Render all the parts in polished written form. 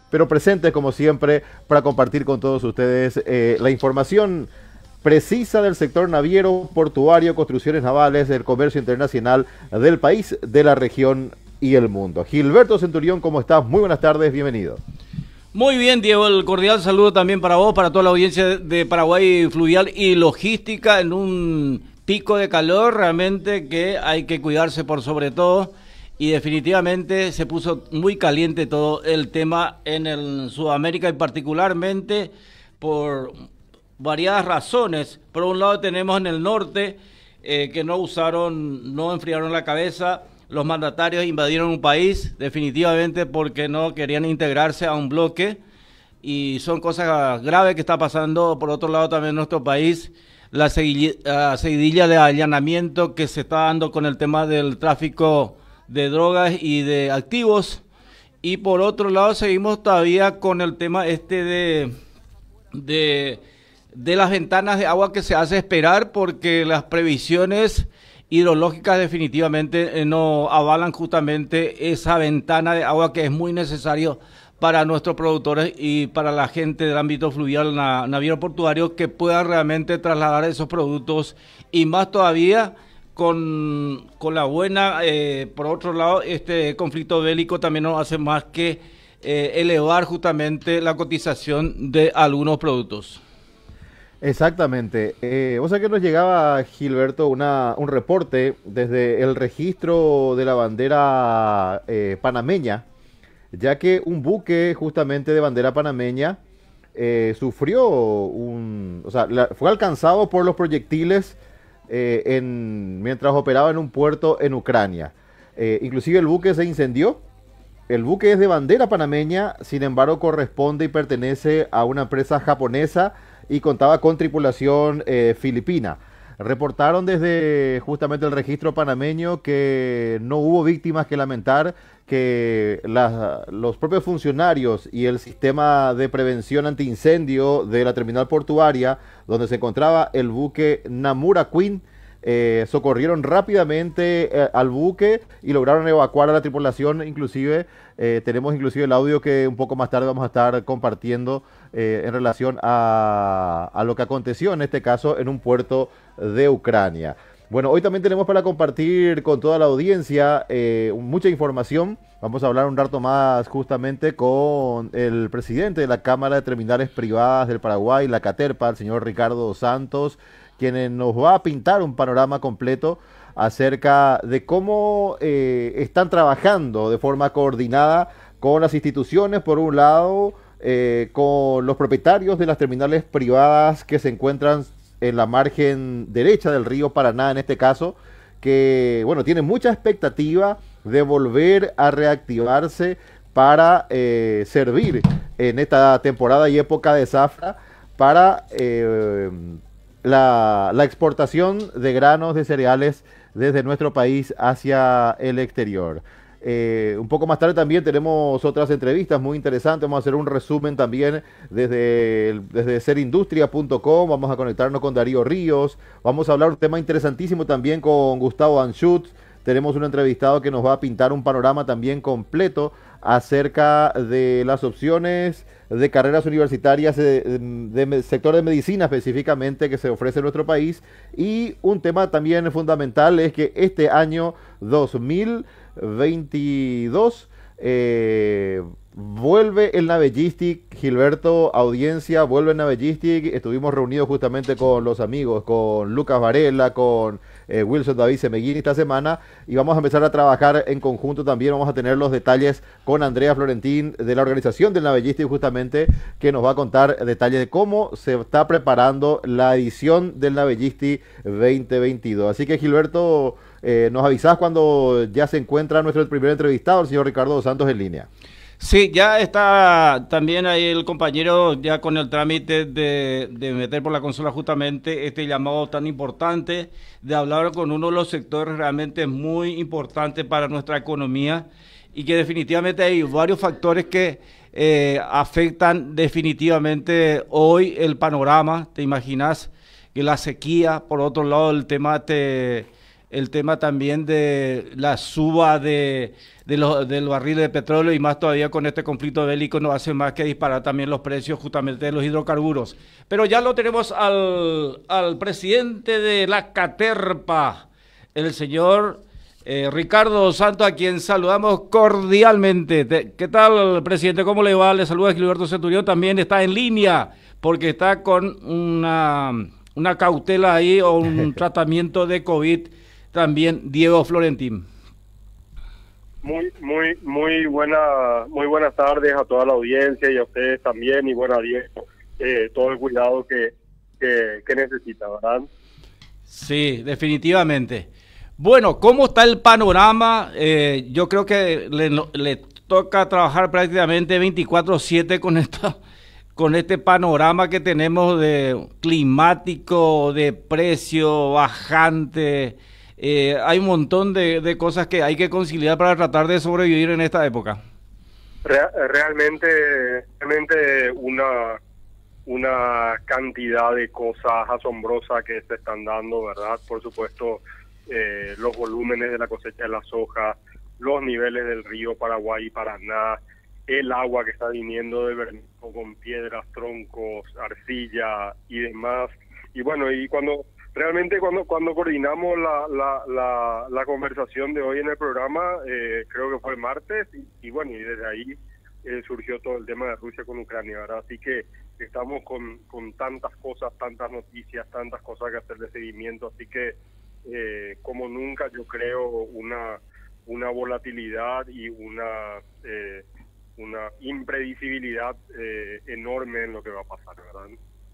pero presentes como siempre para compartir con todos ustedes la información precisa del sector naviero, portuario, construcciones navales, del comercio internacional del país, de la región y el mundo. Gilberto Centurión, ¿cómo estás? Muy buenas tardes, bienvenido. Muy bien, Diego, el cordial saludo también para vos, para toda la audiencia de Paraguay Fluvial y Logística en un pico de calor realmente que hay que cuidarse por sobre todo, y definitivamente se puso muy caliente todo el tema en el Sudamérica y particularmente por variadas razones. Por un lado tenemos en el norte que no enfriaron la cabeza. Los mandatarios invadieron un país definitivamente porque no querían integrarse a un bloque, y son cosas graves que está pasando. Por otro lado también en nuestro país la seguidilla de allanamiento que se está dando con el tema del tráfico de drogas y de activos, y por otro lado seguimos todavía con el tema de las ventanas de agua que se hace esperar, porque las previsiones hidrológicas definitivamente no avalan justamente esa ventana de agua que es muy necesario para nuestros productores y para la gente del ámbito fluvial naviero portuario, que puedan realmente trasladar esos productos, y más todavía con la buena, por otro lado, este conflicto bélico también no hace más que elevar justamente la cotización de algunos productos. Exactamente. O sea que nos llegaba, Gilberto, un reporte desde el registro de la bandera panameña, ya que un buque justamente de bandera panameña sufrió fue alcanzado por los proyectiles mientras operaba en un puerto en Ucrania. Inclusive el buque se incendió. El buque es de bandera panameña, sin embargo corresponde y pertenece a una empresa japonesa y contaba con tripulación filipina. Reportaron desde justamente el registro panameño que no hubo víctimas que lamentar, que los propios funcionarios y el sistema de prevención antiincendio de la terminal portuaria donde se encontraba el buque Namura Queen socorrieron rápidamente al buque y lograron evacuar a la tripulación. Inclusive tenemos el audio que un poco más tarde vamos a estar compartiendo en relación a lo que aconteció en este caso en un puerto de Ucrania. Bueno, hoy también tenemos para compartir con toda la audiencia mucha información. Vamos a hablar un rato más justamente con el presidente de la Cámara de Terminales Privadas del Paraguay, la Caterpa, el señor Ricardo Santos, quien nos va a pintar un panorama completo acerca de cómo están trabajando de forma coordinada con las instituciones, por un lado, con los propietarios de las terminales privadas que se encuentran en la margen derecha del río Paraná, en este caso, que, bueno, tienen mucha expectativa de volver a reactivarse para servir en esta temporada y época de zafra para la exportación de granos, de cereales desde nuestro país hacia el exterior. Un poco más tarde también tenemos otras entrevistas muy interesantes. Vamos a hacer un resumen también desde serindustria.com. Vamos a conectarnos con Darío Ríos. Vamos a hablar un tema interesantísimo también con Gustavo Anschutz. Tenemos un entrevistado que nos va a pintar un panorama también completo acerca de las opciones de carreras universitarias de sector de medicina específicamente que se ofrece en nuestro país. Y un tema también fundamental es que este año 2022 vuelve el Navellistic. Gilberto, audiencia, vuelve el Navellistic. Estuvimos reunidos justamente con los amigos, con Lucas Varela, con Wilson David Semeguini esta semana, y vamos a empezar a trabajar en conjunto también. Vamos a tener los detalles con Andrea Florentín de la organización del Navellistic, justamente, que nos va a contar detalles de cómo se está preparando la edición del Navellistic 2022. Así que, Gilberto, nos avisás cuando ya se encuentra nuestro primer entrevistado, el señor Ricardo Santos, en línea. Sí, ya está también ahí el compañero ya con el trámite de meter por la consola justamente este llamado tan importante de hablar con uno de los sectores realmente muy importantes para nuestra economía, y que definitivamente hay varios factores que afectan definitivamente hoy el panorama. Te imaginas que la sequía, por otro lado el tema el tema también de la suba del barril de petróleo y más todavía con este conflicto bélico no hace más que disparar también los precios justamente de los hidrocarburos. Pero ya lo tenemos al presidente de la Caterpa, el señor Ricardo Santos, a quien saludamos cordialmente. ¿Qué tal, presidente? ¿Cómo le va? Le saluda Gilberto Centurión, también está en línea porque está con una cautela ahí o un tratamiento de COVID. También Diego Florentín. Muy buenas tardes a toda la audiencia y a ustedes también, y bueno, a Diego, todo el cuidado que necesita, ¿verdad? Sí, definitivamente. Bueno, ¿cómo está el panorama? Yo creo que le toca trabajar prácticamente 24/7 con este panorama que tenemos de climático, de precio bajante. Hay un montón de cosas que hay que conciliar para tratar de sobrevivir en esta época. Realmente una cantidad de cosas asombrosas que se están dando, ¿verdad? Por supuesto, los volúmenes de la cosecha de la soja, los niveles del río Paraguay y Paraná, el agua que está viniendo de Bermejo con piedras, troncos, arcilla y demás. Y bueno, y cuando coordinamos la conversación de hoy en el programa, creo que fue martes, y bueno, y desde ahí surgió todo el tema de Rusia con Ucrania, ¿verdad? Así que estamos con tantas cosas, tantas noticias, tantas cosas que hacer de seguimiento, así que como nunca yo creo una volatilidad y una impredecibilidad enorme en lo que va a pasar, ¿verdad?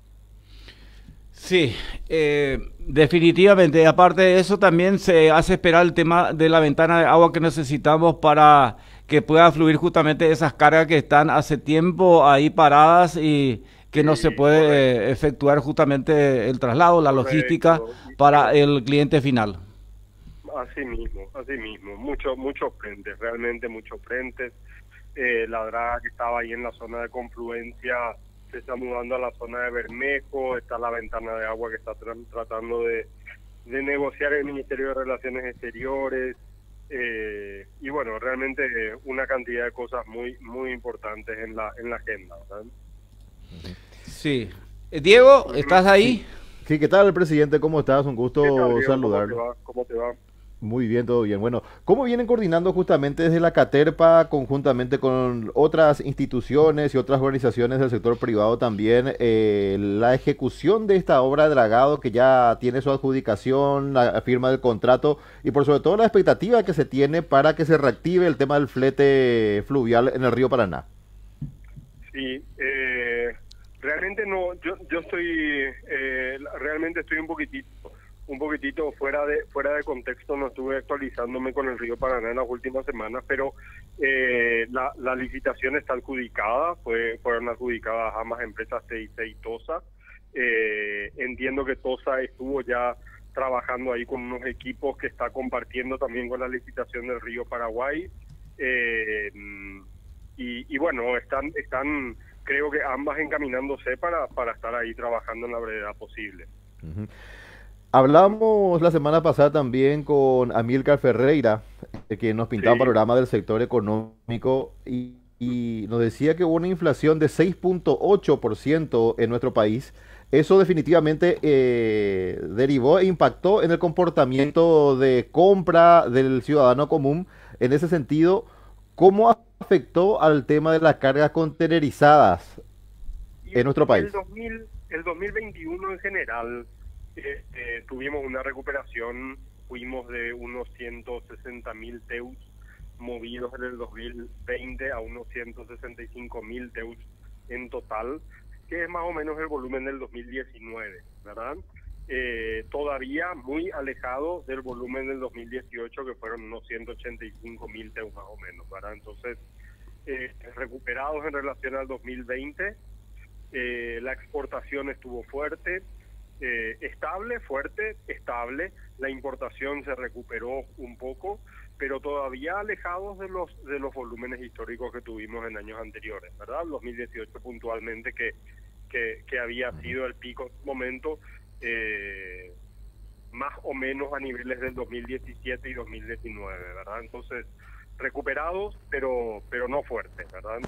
Sí, definitivamente. Aparte de eso, también se hace esperar el tema de la ventana de agua que necesitamos para que pueda fluir justamente esas cargas que están hace tiempo ahí paradas y que no se puede efectuar justamente el traslado, la logística para el cliente final. Así mismo, muchos frentes, realmente muchos frentes. La draga que estaba ahí en la zona de confluencia se está mudando a la zona de Bermejo, está la ventana de agua que está tratando de negociar el Ministerio de Relaciones Exteriores, y bueno, realmente una cantidad de cosas muy importantes en la agenda, ¿verdad? Sí. Diego, ¿estás ahí? Sí, ¿qué tal, presidente? ¿Cómo estás? Un gusto saludar. ¿Cómo te va? Muy bien, todo bien. Bueno, ¿cómo vienen coordinando justamente desde la Caterpa, conjuntamente con otras instituciones y otras organizaciones del sector privado también, la ejecución de esta obra de dragado que ya tiene su adjudicación, la firma del contrato y por sobre todo la expectativa que se tiene para que se reactive el tema del flete fluvial en el río Paraná? Sí, realmente no, yo estoy, realmente estoy un poquitito fuera de contexto, no estuve actualizándome con el río Paraná en las últimas semanas, pero la licitación está adjudicada, fueron adjudicadas ambas empresas, TIC y TOSA. Entiendo que TOSA estuvo ya trabajando ahí con unos equipos que está compartiendo también con la licitación del río Paraguay, y bueno, están creo que ambas encaminándose para estar ahí trabajando en la brevedad posible. Uh-huh. Hablamos la semana pasada también con Amílcar Ferreira, que nos pintaba un panorama del sector económico y nos decía que hubo una inflación de 6.8% en nuestro país. Eso definitivamente derivó e impactó en el comportamiento de compra del ciudadano común. En ese sentido, ¿cómo afectó al tema de las cargas contenerizadas en nuestro país? El 2021 en general tuvimos una recuperación, fuimos de unos 160.000 TEUs movidos en el 2020 a unos 165.000 TEUs en total, que es más o menos el volumen del 2019, ¿verdad? Todavía muy alejado del volumen del 2018, que fueron unos 185.000 TEUs más o menos, ¿verdad? Entonces, recuperados en relación al 2020, la exportación estuvo fuerte, estable, la importación se recuperó un poco, pero todavía alejados de los volúmenes históricos que tuvimos en años anteriores, ¿verdad? El 2018 puntualmente, que había sido el pico momento, más o menos a niveles del 2017 y 2019, ¿verdad? Entonces, recuperados, pero no fuertes, ¿verdad?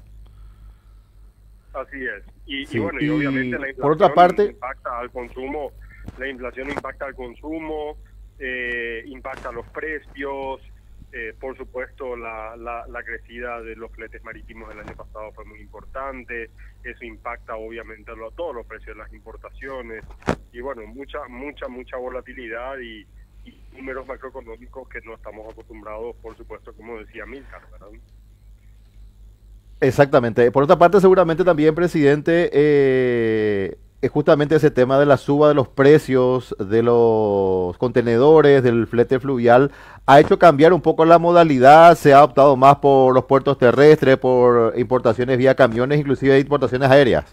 Así es. Sí, Y bueno, y obviamente la por otra parte, impacta al consumo, la inflación impacta al consumo, impacta los precios, por supuesto la crecida de los fletes marítimos el año pasado fue muy importante, eso impacta obviamente a todos los precios de las importaciones, y bueno, mucha volatilidad y números macroeconómicos que no estamos acostumbrados, por supuesto, como decía Milcar, ¿verdad? exactamente. Por otra parte, seguramente también, presidente, es justamente ese tema de la suba de los precios de los contenedores, del flete fluvial, ha hecho cambiar un poco la modalidad, se ha optado más por los puertos terrestres, por importaciones vía camiones, inclusive importaciones aéreas.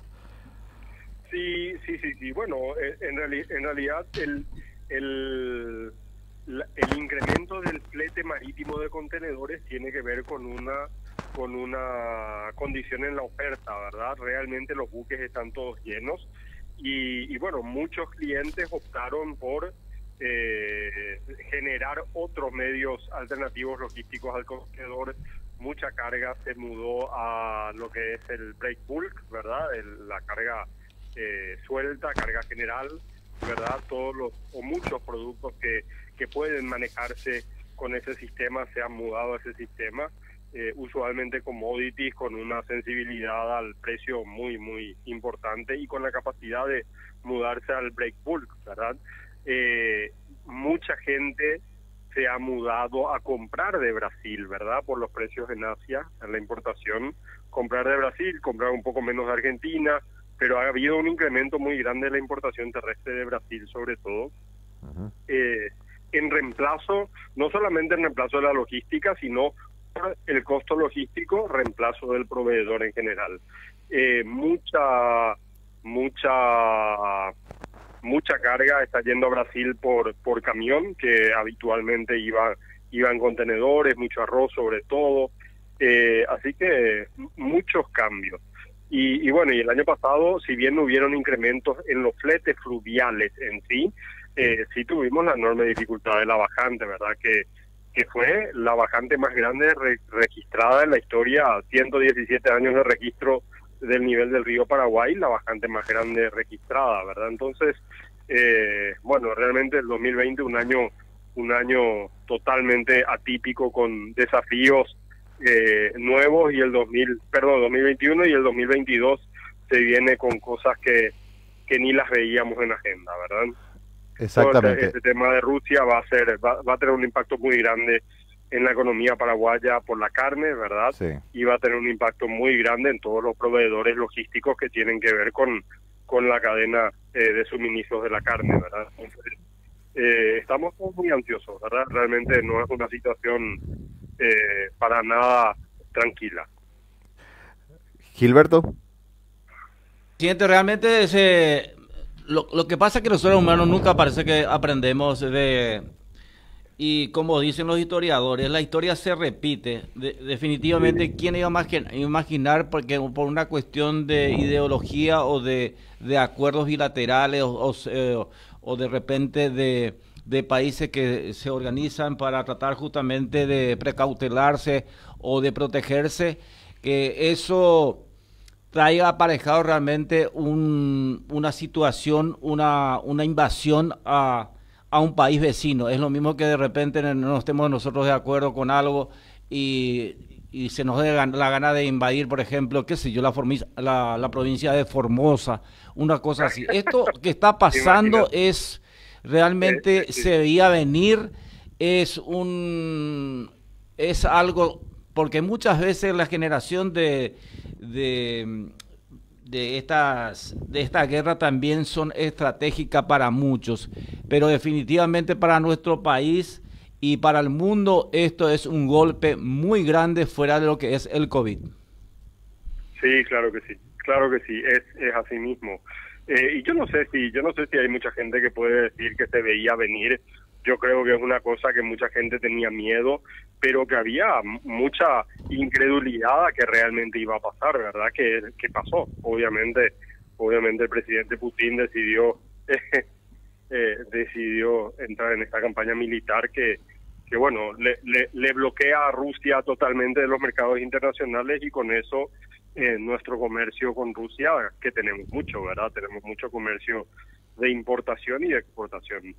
Sí. Bueno, en realidad el incremento del flete marítimo de contenedores tiene que ver con una condición en la oferta, ¿verdad? Realmente los buques están todos llenos y bueno, muchos clientes optaron por generar otros medios alternativos logísticos al contenedor. Mucha carga se mudó a lo que es el break bulk, ¿verdad? La carga suelta, carga general, ¿verdad? Muchos productos que pueden manejarse con ese sistema se han mudado a ese sistema, usualmente commodities con una sensibilidad al precio muy importante y con la capacidad de mudarse al break bulk, ¿verdad? Mucha gente se ha mudado a comprar de Brasil, ¿verdad? Por los precios en Asia, en la importación, comprar de Brasil, comprar un poco menos de Argentina, pero ha habido un incremento muy grande de la importación terrestre de Brasil, sobre todo, en reemplazo, no solamente en reemplazo de la logística, sino por el costo logístico, reemplazo del proveedor en general. Mucha carga está yendo a Brasil por camión, que habitualmente iba en contenedores, mucho arroz sobre todo, así que muchos cambios. Y bueno, y el año pasado, si bien no hubieron incrementos en los fletes fluviales en sí, sí tuvimos la enorme dificultad de la bajante, ¿verdad? Que fue la bajante más grande registrada en la historia, 117 años de registro del nivel del río Paraguay, la bajante más grande registrada, ¿verdad? Entonces, bueno, realmente el 2020 un año totalmente atípico con desafíos nuevos, y el 2021 y el 2022 se viene con cosas que ni las veíamos en agenda, ¿verdad? Exactamente. Este tema de Rusia va a tener un impacto muy grande en la economía paraguaya por la carne, ¿verdad? Sí. Y va a tener un impacto muy grande en todos los proveedores logísticos que tienen que ver con la cadena de suministros de la carne, ¿verdad? Entonces, estamos todos muy ansiosos, ¿verdad? Realmente no es una situación para nada tranquila. Gilberto. Siente realmente lo que pasa es que los seres humanos nunca parece que aprendemos y como dicen los historiadores, la historia se repite. Definitivamente, ¿quién iba a imaginar? Porque por una cuestión de ideología o de acuerdos bilaterales o de repente de países que se organizan para tratar justamente de precautelarse o de protegerse, que eso traiga aparejado realmente una situación, una invasión a un país vecino. Es lo mismo que de repente no estemos nosotros de acuerdo con algo y se nos dé la gana de invadir, por ejemplo, qué sé yo, la provincia de Formosa, una cosa así. Esto que está pasando es realmente se veía venir, es algo, porque muchas veces la generación de esta guerra también son estratégicas para muchos, pero definitivamente para nuestro país y para el mundo esto es un golpe muy grande fuera de lo que es el COVID. Sí, claro que sí, es así mismo. Y yo no sé si hay mucha gente que puede decir que se veía venir. Yo creo que es una cosa que mucha gente tenía miedo, pero que había mucha incredulidad a que realmente iba a pasar, ¿verdad? Que pasó. Obviamente el presidente Putin decidió decidió entrar en esta campaña militar que bueno, le bloquea a Rusia totalmente de los mercados internacionales y con eso nuestro comercio con Rusia, que tenemos mucho, ¿verdad? Tenemos mucho comercio de importación y de exportación.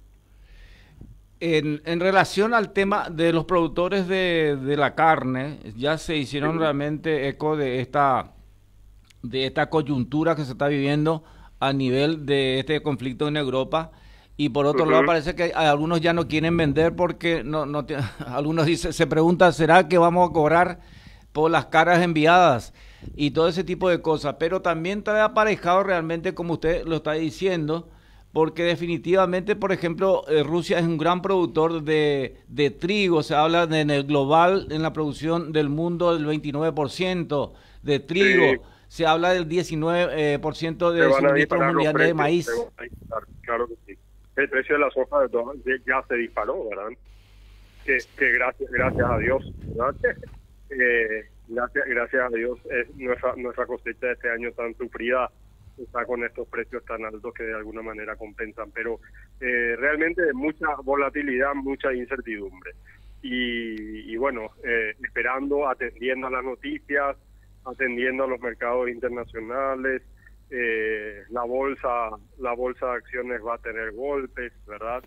En relación al tema de los productores de la carne, ya se hicieron realmente eco de esta coyuntura que se está viviendo a nivel de este conflicto en Europa. Y por otro lado parece que algunos ya no quieren vender porque algunos se preguntan, ¿será que vamos a cobrar por las cargas enviadas? Y todo ese tipo de cosas. Pero también está aparejado realmente, como usted lo está diciendo, porque definitivamente, por ejemplo, Rusia es un gran productor de trigo. Se habla en el global, en la producción del mundo, del 29% de trigo. Sí. Se habla del 19% de suministro mundial de maíz. Claro que sí. El precio de la soja ya se disparó, ¿verdad? Que gracias a Dios, ¿verdad? Gracias a Dios nuestra cosecha de este año tan sufrida está con estos precios tan altos que de alguna manera compensan, pero realmente mucha volatilidad, mucha incertidumbre. Y bueno, esperando, atendiendo a las noticias, atendiendo a los mercados internacionales. La bolsa de acciones va a tener golpes, ¿verdad?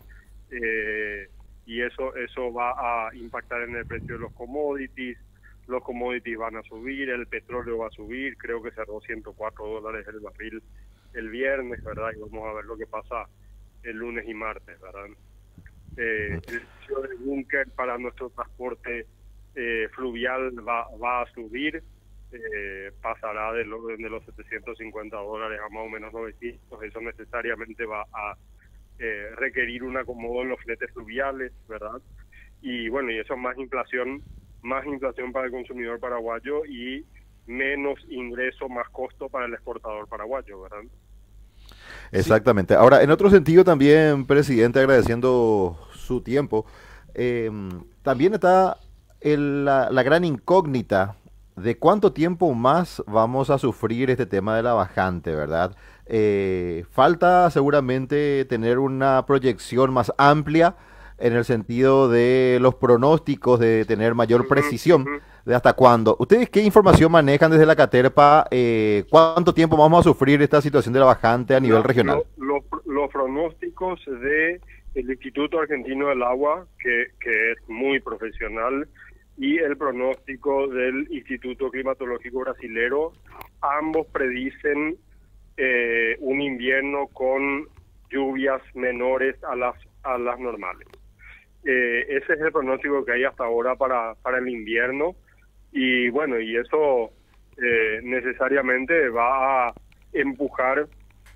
Y eso va a impactar en el precio de los commodities van a subir, el petróleo va a subir, creo que cerró $104 el barril el viernes, ¿verdad? Y vamos a ver lo que pasa el lunes y martes, ¿verdad? El precio del búnker para nuestro transporte fluvial va a subir, pasará de los $750 a más o menos 900, eso necesariamente va a requerir un acomodo en los fletes fluviales, ¿verdad? Y bueno, y eso es más inflación para el consumidor paraguayo y menos ingreso, más costo para el exportador paraguayo, ¿verdad? Exactamente. Ahora, en otro sentido también, presidente, agradeciendo su tiempo, también está la gran incógnita de cuánto tiempo más vamos a sufrir este tema de la bajante, ¿verdad? Falta seguramente tener una proyección más amplia en el sentido de los pronósticos, de tener mayor precisión de hasta cuándo. ¿Ustedes qué información manejan desde la Caterpa? ¿Cuánto tiempo vamos a sufrir esta situación de la bajante a nivel regional? Los pronósticos del Instituto Argentino del Agua, que es muy profesional, y el pronóstico del Instituto Climatológico Brasilero, ambos predicen un invierno con lluvias menores a las normales. Ese es el pronóstico que hay hasta ahora para el invierno y bueno, y eso necesariamente va a empujar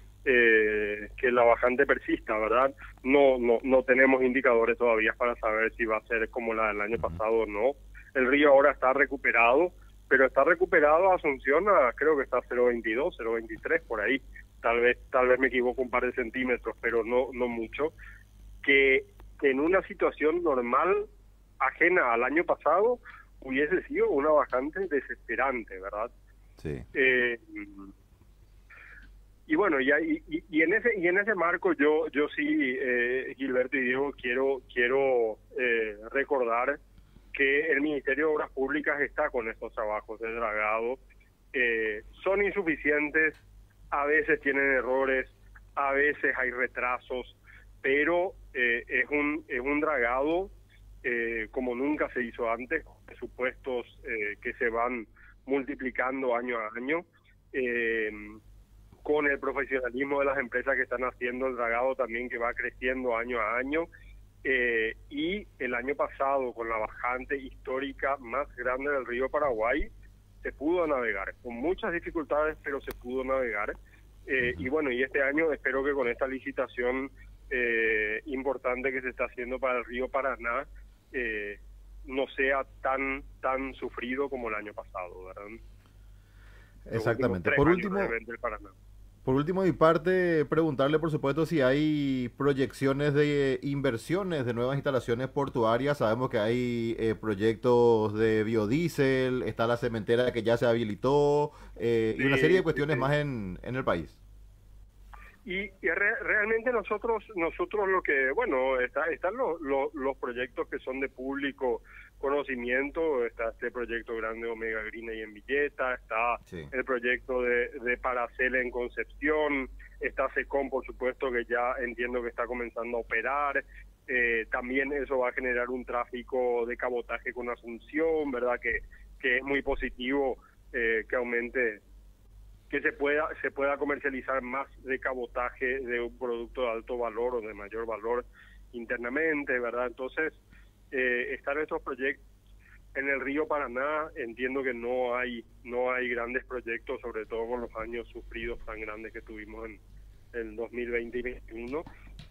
que la bajante persista, ¿verdad? No tenemos indicadores todavía para saber si va a ser como la del año pasado o no. El río ahora está recuperado, pero está recuperado Asunción creo que está 0.22, 0.23 por ahí. Tal vez me equivoco un par de centímetros, pero no mucho. Que en una situación normal, ajena al año pasado, hubiese sido una bajante desesperante, ¿verdad? Sí. Y bueno, y en ese marco yo sí, Gilberto y Diego, quiero recordar que el Ministerio de Obras Públicas está con estos trabajos de dragado. Son insuficientes, a veces tienen errores, a veces hay retrasos, pero es un dragado como nunca se hizo antes, con presupuestos que se van multiplicando año a año, con el profesionalismo de las empresas que están haciendo el dragado también, que va creciendo año a año, y el año pasado, con la bajante histórica más grande del río Paraguay, se pudo navegar, con muchas dificultades, pero se pudo navegar. Y bueno, y este año espero que con esta licitación importante que se está haciendo para el río Paraná, no sea tan sufrido como el año pasado, ¿verdad? Exactamente. Por último, de mi parte, preguntarle, por supuesto, si hay proyecciones de inversiones de nuevas instalaciones portuarias. Sabemos que hay proyectos de biodiesel, está la cementera que ya se habilitó, y una serie de cuestiones más en el país. realmente nosotros lo que, bueno, están los proyectos que son de público conocimiento. Está este proyecto grande Omega Green ahí en Villeta, está el proyecto de Paracel en Concepción, está SECOM, por supuesto, que ya entiendo que está comenzando a operar. También eso va a generar un tráfico de cabotaje con Asunción, ¿verdad? Que es muy positivo, que aumente, que se pueda comercializar más de cabotaje de un producto de alto valor o de mayor valor internamente, ¿verdad? Entonces, están estos proyectos en el río Paraná. Entiendo que no hay grandes proyectos, sobre todo con los años sufridos tan grandes que tuvimos en 2020 y 2021.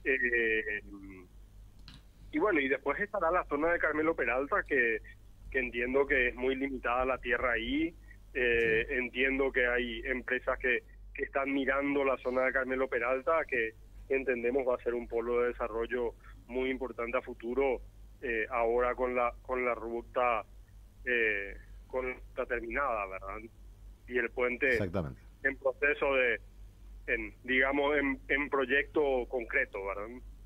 Y bueno, y después estará la zona de Carmelo Peralta, que entiendo que es muy limitada la tierra ahí. Entiendo que hay empresas que están mirando la zona de Carmelo Peralta, que entendemos va a ser un polo de desarrollo muy importante a futuro, ahora con la ruta terminada, ¿verdad? Y el puente en proceso en proyecto concreto, ¿verdad?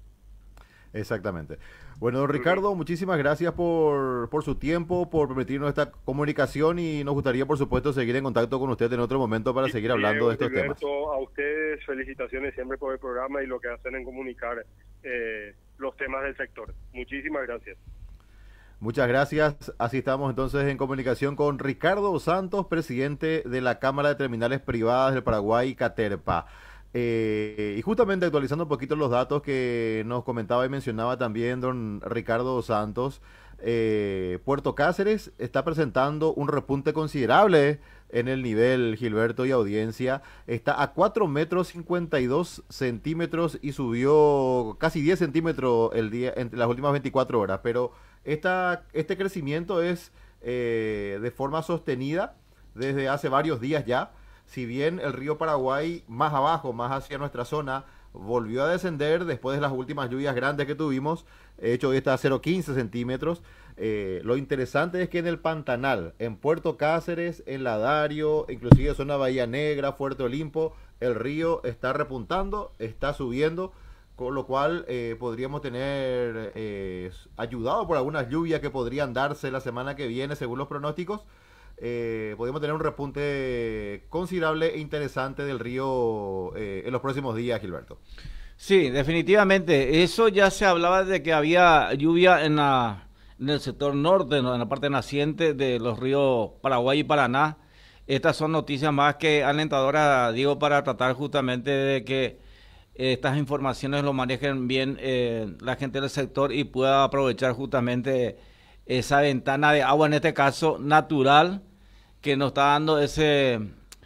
Exactamente. Bueno, don Ricardo, muchísimas gracias por su tiempo, por permitirnos esta comunicación, y nos gustaría, por supuesto, seguir en contacto con usted en otro momento para seguir hablando de estos temas. A ustedes, felicitaciones siempre por el programa y lo que hacen en comunicar los temas del sector. Muchísimas gracias. Muchas gracias. Así estamos entonces en comunicación con Ricardo Santos, presidente de la Cámara de Terminales Privadas del Paraguay, Caterpa. Y justamente actualizando un poquito los datos que nos comentaba y mencionaba también don Ricardo Santos, Puerto Cáceres está presentando un repunte considerable en el nivel, Gilberto y audiencia. Está a 4 metros 52 centímetros y subió casi 10 centímetros entre las últimas 24 horas. Pero este crecimiento es de forma sostenida desde hace varios días ya. Si bien el río Paraguay más abajo, más hacia nuestra zona, volvió a descender después de las últimas lluvias grandes que tuvimos, de hecho hoy está a 0,15 centímetros, lo interesante es que en el Pantanal, en Puerto Cáceres, en Ladario, inclusive zona Bahía Negra, Fuerte Olimpo, el río está repuntando, está subiendo, con lo cual podríamos tener, ayudado por algunas lluvias que podrían darse la semana que viene según los pronósticos, podemos tener un repunte considerable e interesante del río en los próximos días, Gilberto. Sí, definitivamente. Eso ya se hablaba de que había lluvia en el sector norte, ¿no? En la parte naciente de los ríos Paraguay y Paraná. Estas son noticias más que alentadoras, digo, para tratar justamente de que estas informaciones lo manejen bien la gente del sector y pueda aprovechar justamente esa ventana de agua, en este caso natural, que nos está dando ese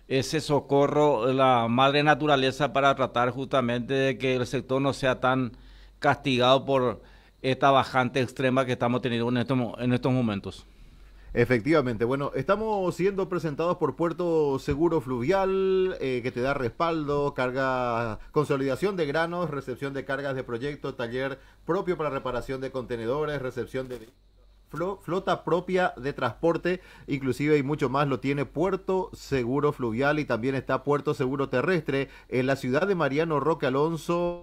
socorro, la madre naturaleza, para tratar justamente de que el sector no sea tan castigado por esta bajante extrema que estamos teniendo en estos momentos. Efectivamente, bueno, estamos siendo presentados por Puerto Seguro Fluvial, que te da respaldo, consolidación de granos, recepción de cargas de proyecto, taller propio para reparación de contenedores, recepción de flota propia de transporte, inclusive y mucho más lo tiene Puerto Seguro Fluvial, y también está Puerto Seguro Terrestre en la ciudad de Mariano Roque Alonso.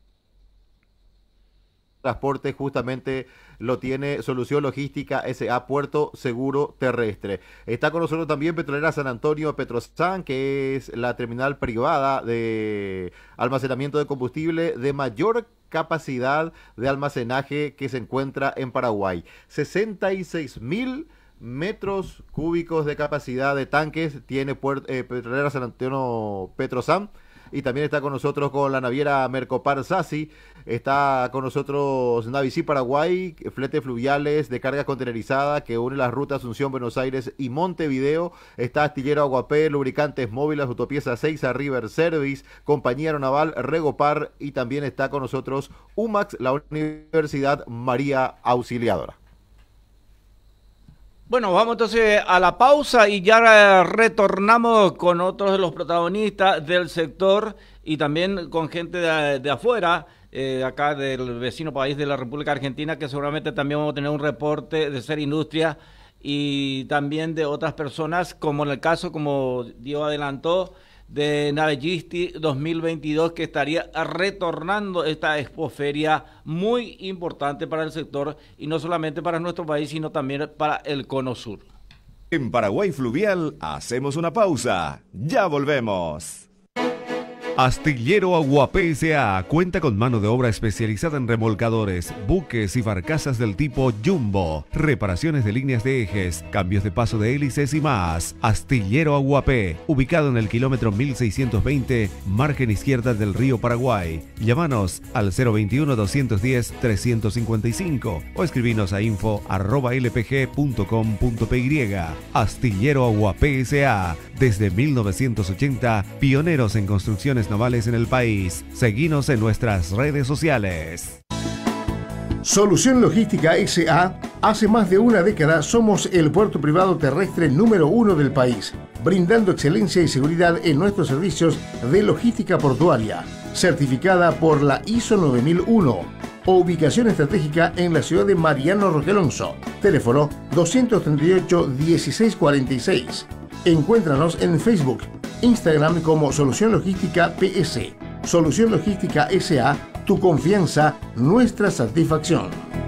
Transporte justamente lo tiene Solución Logística S.A. Puerto Seguro Terrestre. Está con nosotros también Petrolera San Antonio Petrosan, que es la terminal privada de almacenamiento de combustible de mayor capacidad de almacenaje que se encuentra en Paraguay. 66.000 metros cúbicos de capacidad de tanques tiene Petrolera San Antonio Petrosan. Y también está con nosotros con la naviera Mercopar Sasi, está con nosotros Navicí Paraguay, fletes fluviales de carga contenerizada que une las rutas Asunción, Buenos Aires y Montevideo. Está Astillero Aguapé, Lubricantes Móviles, Autopieza 6 a River Service, Compañía Aeronaval Regopar, y también está con nosotros UMAX, la Universidad María Auxiliadora. Bueno, vamos entonces a la pausa y ya retornamos con otros de los protagonistas del sector y también con gente de afuera, acá del vecino país de la República Argentina, que seguramente también vamos a tener un reporte de Ser Industria y también de otras personas, como en el caso, como Diego adelantó, de Navellisti 2022, que estaría retornando esta expoferia muy importante para el sector y no solamente para nuestro país, sino también para el Cono Sur. En Paraguay Fluvial hacemos una pausa. Ya volvemos. Astillero Aguapé S.A. cuenta con mano de obra especializada en remolcadores, buques y barcazas del tipo Jumbo, reparaciones de líneas de ejes, cambios de paso de hélices y más. Astillero Aguapé, ubicado en el kilómetro 1620, margen izquierda del río Paraguay. Llámanos al 021-210-355 o escribinos a info@lpg.com.py. Astillero Aguapé S.A. Desde 1980, pioneros en construcciones navales en el país. Seguinos en nuestras redes sociales. Solución Logística S.A. Hace más de una década somos el puerto privado terrestre número 1 del país, brindando excelencia y seguridad en nuestros servicios de logística portuaria, certificada por la ISO 9001. Ubicación estratégica en la ciudad de Mariano Roque Alonso. Teléfono 238-1646. Encuéntranos en Facebook, Instagram como Solución Logística PS. Solución Logística S.A. Tu confianza, nuestra satisfacción.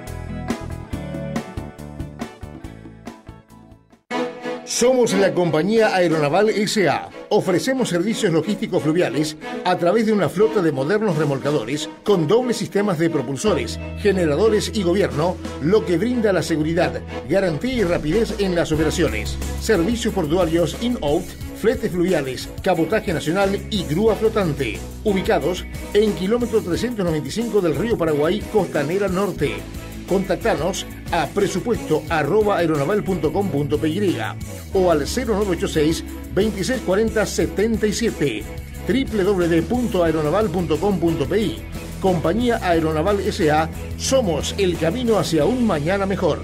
Somos la compañía Aeronaval S.A. Ofrecemos servicios logísticos fluviales a través de una flota de modernos remolcadores con dobles sistemas de propulsores, generadores y gobierno, lo que brinda la seguridad, garantía y rapidez en las operaciones. Servicios portuarios in-out, fletes fluviales, cabotaje nacional y grúa flotante. Ubicados en kilómetro 395 del río Paraguay, Costanera Norte. Contactanos a presupuesto@aeronaval.com.py o al 0986 2640 77, www.aeronaval.com.py. Compañía Aeronaval S.A. Somos el camino hacia un mañana mejor.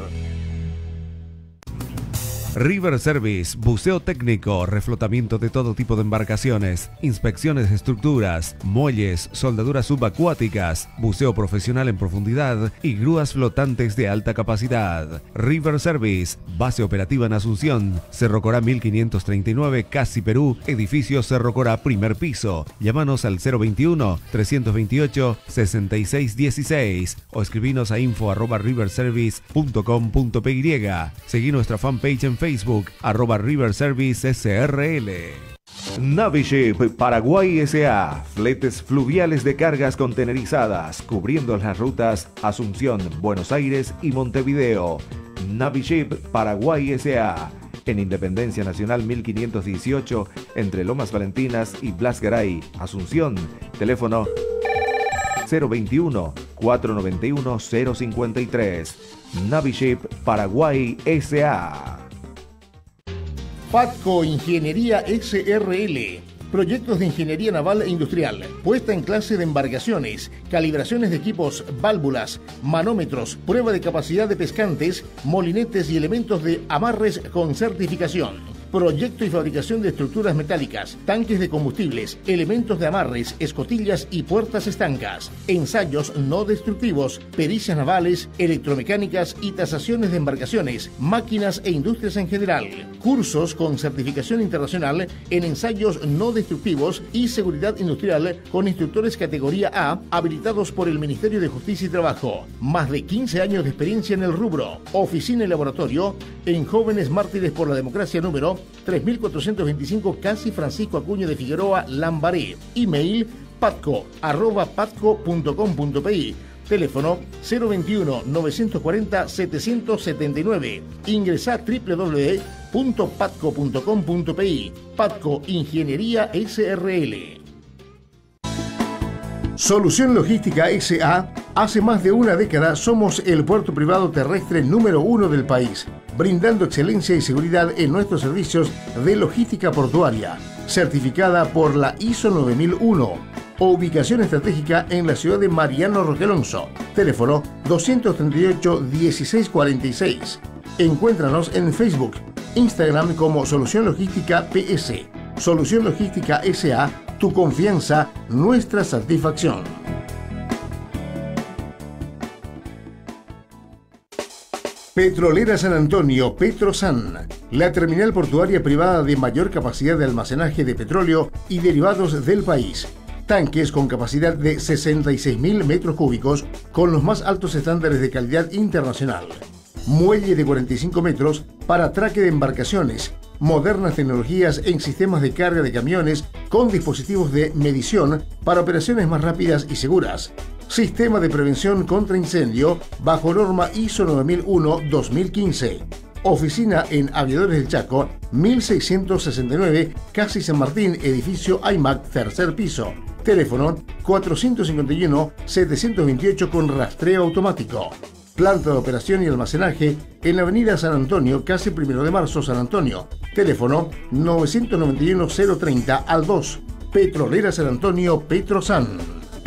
River Service, buceo técnico, reflotamiento de todo tipo de embarcaciones, inspecciones de estructuras, muelles, soldaduras subacuáticas, buceo profesional en profundidad y grúas flotantes de alta capacidad. River Service, base operativa en Asunción, Cerro Corá 1539, Casi Perú, edificio Cerro Corá, primer piso. Llámanos al 021-328-6616 o escribinos a info@riverservice.com.py. Seguí nuestra fanpage en Facebook, @RiverServiceSRL. Naviship Paraguay S.A. Fletes fluviales de cargas contenerizadas, cubriendo las rutas Asunción, Buenos Aires y Montevideo. Naviship Paraguay S.A. En Independencia Nacional 1518, entre Lomas Valentinas y Blas Garay, Asunción. Teléfono 021-491-053. Naviship Paraguay S.A. Patco Ingeniería S.R.L. Proyectos de ingeniería naval e industrial, puesta en clase de embarcaciones, calibraciones de equipos, válvulas, manómetros, prueba de capacidad de pescantes, molinetes y elementos de amarres con certificación. Proyecto y fabricación de estructuras metálicas, tanques de combustibles, elementos de amarres, escotillas y puertas estancas. Ensayos no destructivos, pericias navales, electromecánicas y tasaciones de embarcaciones, máquinas e industrias en general. Cursos con certificación internacional en ensayos no destructivos y seguridad industrial con instructores categoría A habilitados por el Ministerio de Justicia y Trabajo. Más de 15 años de experiencia en el rubro. Oficina y laboratorio en Jóvenes Mártires por la Democracia número 3425 Casi Francisco Acuña de Figueroa, Lambaré. Email patco@patco.com.py. Teléfono 021-940-779. Ingresa a www.patco.com.py. Patco Ingeniería S.R.L. Solución Logística S.A. Hace más de una década somos el puerto privado terrestre número 1 del país, brindando excelencia y seguridad en nuestros servicios de logística portuaria, certificada por la ISO 9001. Ubicación estratégica en la ciudad de Mariano Roque Alonso. Teléfono 238-1646. Encuéntranos en Facebook, Instagram como Solución Logística PS. Solución Logística S.A. Tu confianza, nuestra satisfacción. Petrolera San Antonio, Petrosan, la terminal portuaria privada de mayor capacidad de almacenaje de petróleo y derivados del país. Tanques con capacidad de 66.000 metros cúbicos con los más altos estándares de calidad internacional. Muelle de 45 metros para atraque de embarcaciones. Modernas tecnologías en sistemas de carga de camiones con dispositivos de medición para operaciones más rápidas y seguras. Sistema de prevención contra incendio bajo norma ISO 9001-2015. Oficina en Aviadores del Chaco, 1669, Casi San Martín, edificio AIMAC, tercer piso. Teléfono 451-728 con rastreo automático. Planta de operación y almacenaje en la avenida San Antonio, casi 1 de marzo, San Antonio. Teléfono 991-030 al 2. Petrolera San Antonio, Petrosan.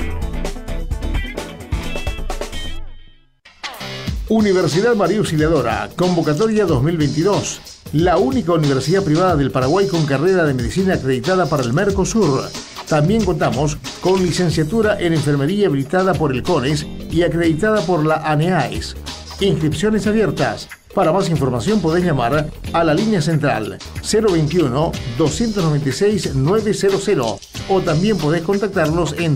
Universidad María Auxiliadora, convocatoria 2022. La única universidad privada del Paraguay con carrera de medicina acreditada para el Mercosur. También contamos con licenciatura en enfermería habilitada por el CONES y acreditada por la ANEAES. Inscripciones abiertas. Para más información podés llamar a la línea central 021-296-900 o también podés contactarnos en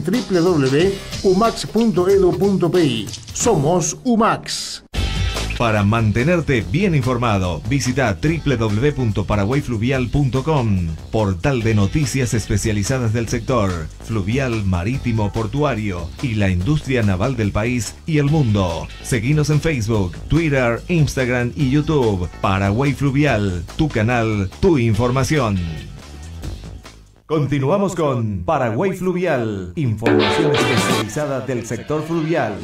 www.umax.edu.pi. Somos UMAX. Para mantenerte bien informado, visita www.paraguayfluvial.com, portal de noticias especializadas del sector fluvial, marítimo, portuario y la industria naval del país y el mundo. Seguinos en Facebook, Twitter, Instagram y YouTube. Paraguay Fluvial, tu canal, tu información. Continuamos con Paraguay Fluvial, información especializada del sector fluvial.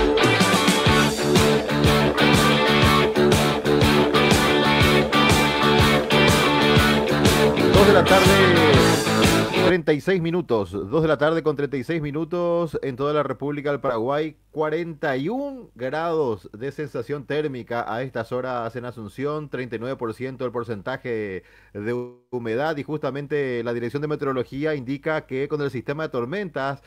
2 de la tarde, 36 minutos. 2 de la tarde con 36 minutos en toda la República del Paraguay. 41 grados de sensación térmica a estas horas en Asunción. 39% el porcentaje de humedad. Y justamente la Dirección de Meteorología indica que con el sistema de tormentas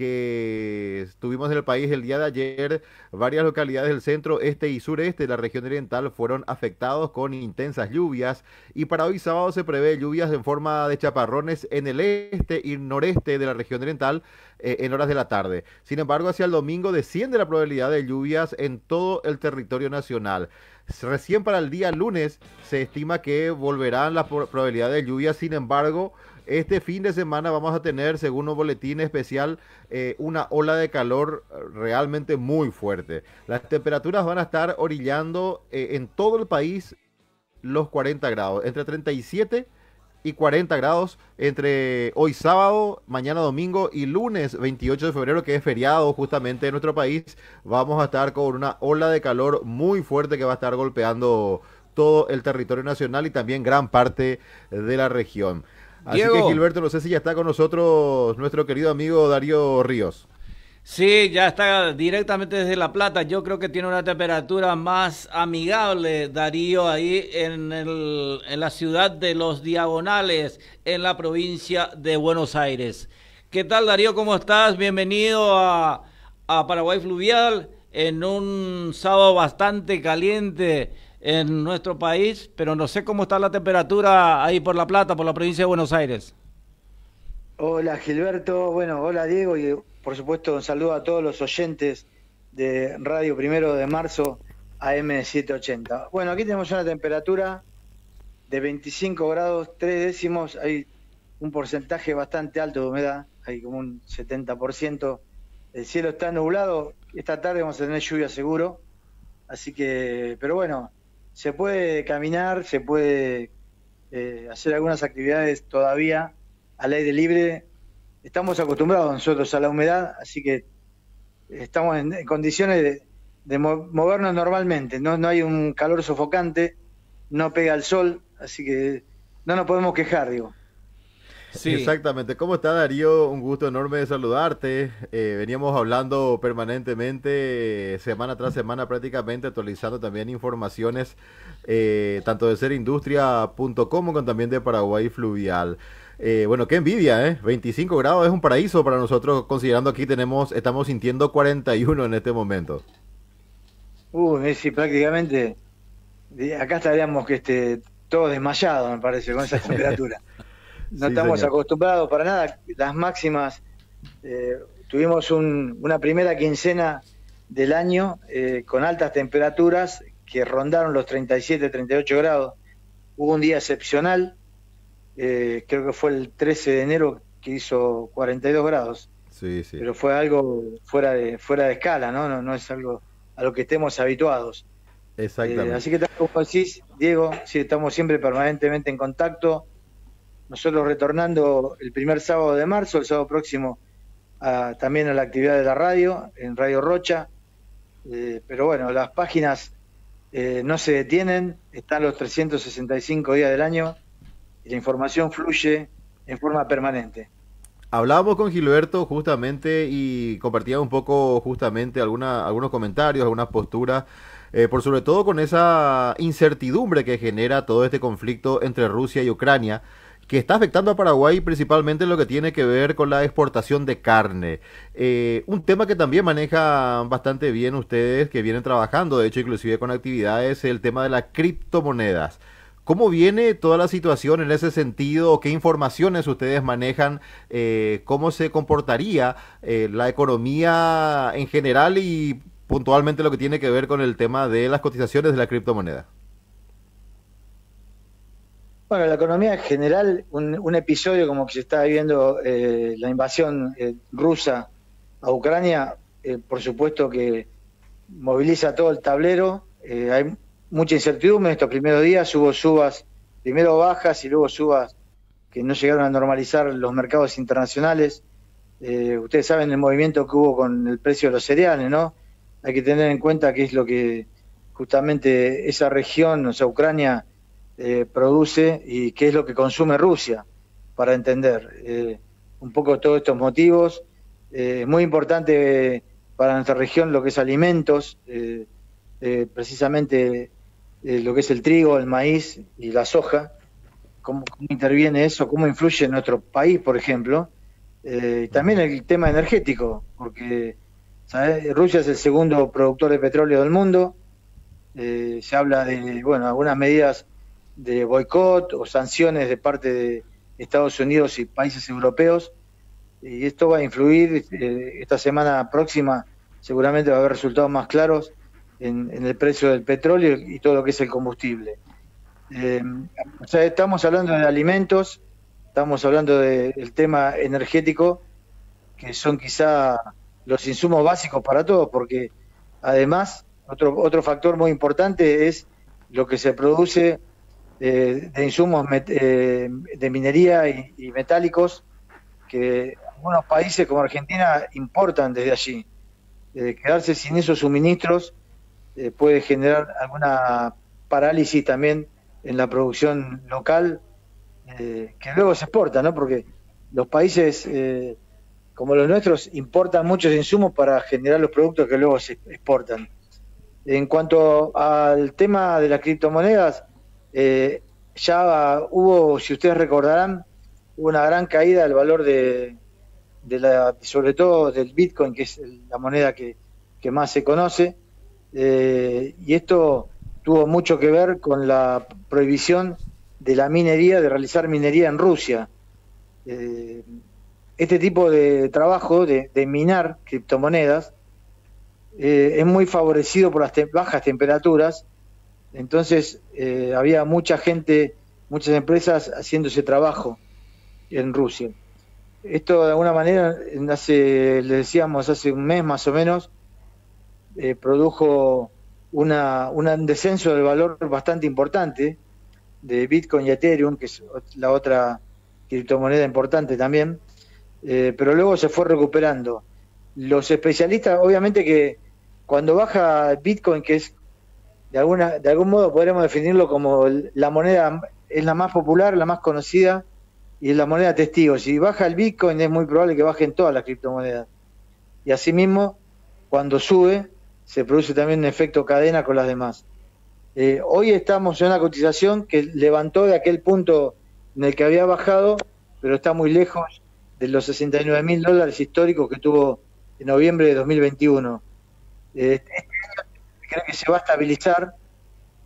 que tuvimos en el país el día de ayer, varias localidades del centro, este y sureste de la región oriental fueron afectados con intensas lluvias, y para hoy sábado se prevé lluvias en forma de chaparrones en el este y noreste de la región oriental en horas de la tarde. Sin embargo, hacia el domingo desciende la probabilidad de lluvias en todo el territorio nacional. Recién para el día lunes se estima que volverán las probabilidades de lluvias. Sin embargo, este fin de semana vamos a tener, según un boletín especial, una ola de calor realmente muy fuerte. Las temperaturas van a estar orillando en todo el país los 40 grados, entre 37 y 40 grados entre hoy sábado, mañana domingo y lunes 28 de febrero, que es feriado justamente en nuestro país. Vamos a estar con una ola de calor muy fuerte que va a estar golpeando todo el territorio nacional y también gran parte de la región. Así Diego. que, Gilberto, no sé si ya está con nosotros nuestro querido amigo Darío Ríos. Sí, ya está directamente desde La Plata. Yo creo que tiene una temperatura más amigable, Darío, ahí en la ciudad de Los Diagonales, en la provincia de Buenos Aires. ¿Qué tal, Darío? ¿Cómo estás? Bienvenido a Paraguay Fluvial en un sábado bastante caliente en nuestro país, pero no sé cómo está la temperatura ahí por La Plata, por la provincia de Buenos Aires. Hola, Gilberto. Bueno, hola, Diego, y por supuesto un saludo a todos los oyentes de Radio 1 de Marzo AM780. Bueno, aquí tenemos una temperatura de 25 grados 3 décimos, hay un porcentaje bastante alto de humedad, hay como un 70%, el cielo está nublado, esta tarde vamos a tener lluvia seguro, así que, pero bueno, se puede caminar, se puede hacer algunas actividades todavía al aire libre. Estamos acostumbrados nosotros a la humedad, así que estamos en condiciones de movernos normalmente. No hay un calor sofocante, no pega el sol, así que no nos podemos quejar, digo. Sí. Exactamente. ¿Cómo está, Darío? Un gusto enorme de saludarte. Veníamos hablando permanentemente, semana tras semana prácticamente, actualizando también informaciones tanto de serindustria.com como también de Paraguay Fluvial. Bueno, qué envidia, 25 grados es un paraíso para nosotros, considerando aquí estamos sintiendo 41 en este momento. Sí, prácticamente acá estaríamos todos desmayados, me parece, con esa temperatura. No Sí, estamos señor. acostumbrados para nada. Las máximas, tuvimos una primera quincena del año con altas temperaturas que rondaron los 37, 38 grados. Hubo un día excepcional, creo que fue el 13 de enero, que hizo 42 grados. Sí, sí. Pero fue algo fuera de escala, ¿no? No es algo a lo que estemos habituados. Exactamente. Así que, tal como decís, Diego, sí, estamos siempre permanentemente en contacto. Nosotros retornando el primer sábado de marzo, el sábado próximo, también a la actividad de la radio, en Radio Rocha. Pero bueno, las páginas no se detienen, están los 365 días del año y la información fluye en forma permanente. Hablábamos con Gilberto justamente y compartía un poco justamente algunos comentarios, algunas posturas, por sobre todo con esa incertidumbre que genera todo este conflicto entre Rusia y Ucrania, que está afectando a Paraguay principalmente en lo que tiene que ver con la exportación de carne. Un tema que también manejan bastante bien ustedes, que vienen trabajando, de hecho inclusive con actividades, el tema de las criptomonedas. ¿Cómo viene toda la situación en ese sentido? ¿Qué informaciones ustedes manejan? ¿Cómo se comportaría la economía en general y puntualmente lo que tiene que ver con el tema de las cotizaciones de la criptomoneda? Bueno, la economía en general, un episodio como que se está viviendo la invasión rusa a Ucrania, por supuesto que moviliza todo el tablero. Hay mucha incertidumbre en estos primeros días, hubo subas, primero bajas y luego subas que no llegaron a normalizar los mercados internacionales. Ustedes saben el movimiento que hubo con el precio de los cereales, ¿no? Hay que tener en cuenta qué es lo que justamente esa región, o sea, Ucrania, produce y qué es lo que consume Rusia, para entender un poco todos estos motivos. Muy importante para nuestra región lo que es alimentos, precisamente lo que es el trigo, el maíz y la soja, cómo interviene eso, cómo influye en nuestro país, por ejemplo. También el tema energético, porque ¿sabes? Rusia es el segundo productor de petróleo del mundo. Se habla de, bueno, algunas medidas de boicot o sanciones de parte de Estados Unidos y países europeos, y esto va a influir esta semana próxima, seguramente va a haber resultados más claros en el precio del petróleo y todo lo que es el combustible. O sea, estamos hablando de alimentos, estamos hablando del tema energético, que son quizá los insumos básicos para todos, porque además otro factor muy importante es lo que se produce de insumos de minería y metálicos, que algunos países como Argentina importan desde allí. Quedarse sin esos suministros puede generar alguna parálisis también en la producción local, que luego se exporta, ¿no? Porque los países como los nuestros importan muchos insumos para generar los productos que luego se exportan. En cuanto al tema de las criptomonedas, ya hubo, si ustedes recordarán, una gran caída del valor sobre todo del Bitcoin, que es la moneda que más se conoce, y esto tuvo mucho que ver con la prohibición de la minería, de realizar minería en Rusia. Este tipo de trabajo de minar criptomonedas es muy favorecido por las bajas temperaturas. Entonces había mucha gente, muchas empresas haciendo ese trabajo en Rusia. Esto de alguna manera, les decíamos hace un mes más o menos, produjo un descenso del valor bastante importante de Bitcoin y Ethereum, que es la otra criptomoneda importante también, pero luego se fue recuperando. Los especialistas, obviamente que cuando baja Bitcoin, que es de algún modo podríamos definirlo como la moneda, es la más popular, la más conocida, y es la moneda testigo. Si baja el Bitcoin es muy probable que bajen todas las criptomonedas. Y asimismo, cuando sube, se produce también un efecto cadena con las demás. Hoy estamos en una cotización que levantó de aquel punto en el que había bajado, pero está muy lejos de los $69.000 históricos que tuvo en noviembre de 2021. Este año creo que se va a estabilizar,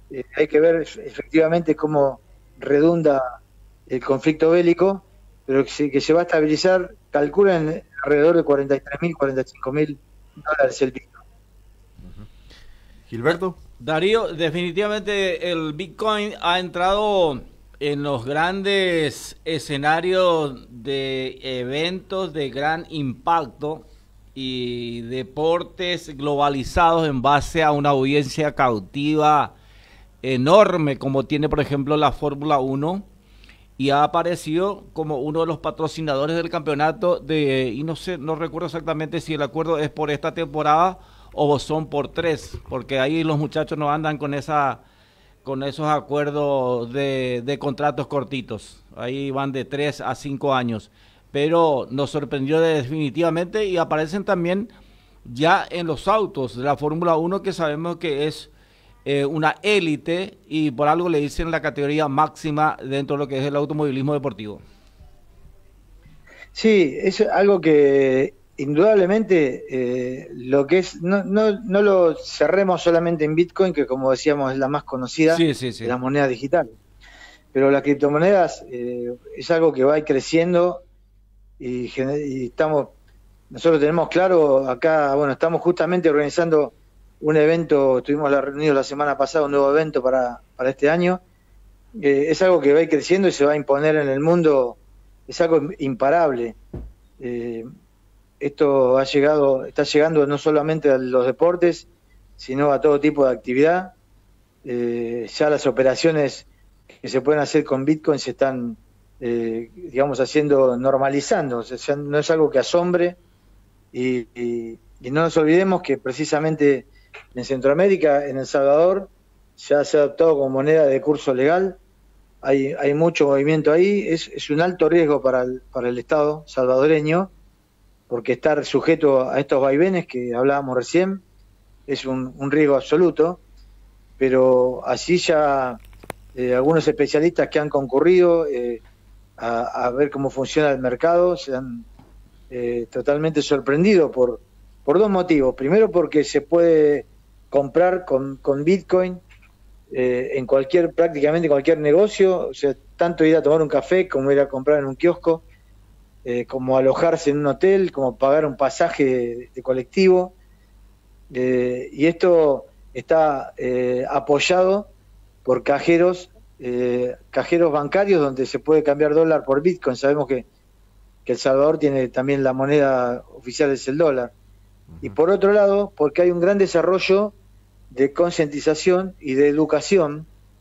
hay que ver efectivamente cómo redunda el conflicto bélico, pero que se va a estabilizar, calculan alrededor de 43.000, 45.000 dólares el Bitcoin. Gilberto. Darío, definitivamente el Bitcoin ha entrado en los grandes escenarios de eventos de gran impacto y deportes globalizados en base a una audiencia cautiva enorme, como tiene por ejemplo la Fórmula 1, y ha aparecido como uno de los patrocinadores del campeonato y no sé, no recuerdo exactamente si el acuerdo es por esta temporada o son por 3, porque ahí los muchachos no andan con esos acuerdos de contratos cortitos, ahí van de 3 a 5 años, pero nos sorprendió definitivamente, y aparecen también ya en los autos de la Fórmula 1, que sabemos que es una élite, y por algo le dicen la categoría máxima dentro de lo que es el automovilismo deportivo. Sí, es algo que indudablemente lo que es, no lo cerremos solamente en Bitcoin, que como decíamos es la más conocida de las monedas digitales, pero las criptomonedas es algo que va a ir creciendo y nosotros tenemos claro acá, bueno, estamos justamente organizando un evento, estuvimos reunidos la semana pasada, un nuevo evento para este año. Es algo que va a ir creciendo y se va a imponer en el mundo, es algo imparable. Esto está llegando no solamente a los deportes, sino a todo tipo de actividad. Ya las operaciones que se pueden hacer con Bitcoin se están, normalizando. O sea, no es algo que asombre, y no nos olvidemos que precisamente en Centroamérica, en El Salvador, ya se ha adoptado como moneda de curso legal. Hay mucho movimiento ahí. Es un alto riesgo para el Estado salvadoreño, porque estar sujeto a estos vaivenes que hablábamos recién es un riesgo absoluto, pero así ya algunos especialistas que han concurrido a ver cómo funciona el mercado se han totalmente sorprendido por 2 motivos. Primero, porque se puede comprar con Bitcoin en prácticamente cualquier negocio, o sea, tanto ir a tomar un café como ir a comprar en un kiosco, como alojarse en un hotel, como pagar un pasaje de colectivo, y esto está apoyado por cajeros bancarios donde se puede cambiar dólar por Bitcoin. Sabemos que El Salvador tiene también la moneda oficial, es el dólar. Y por otro lado, porque hay un gran desarrollo de concientización y de educación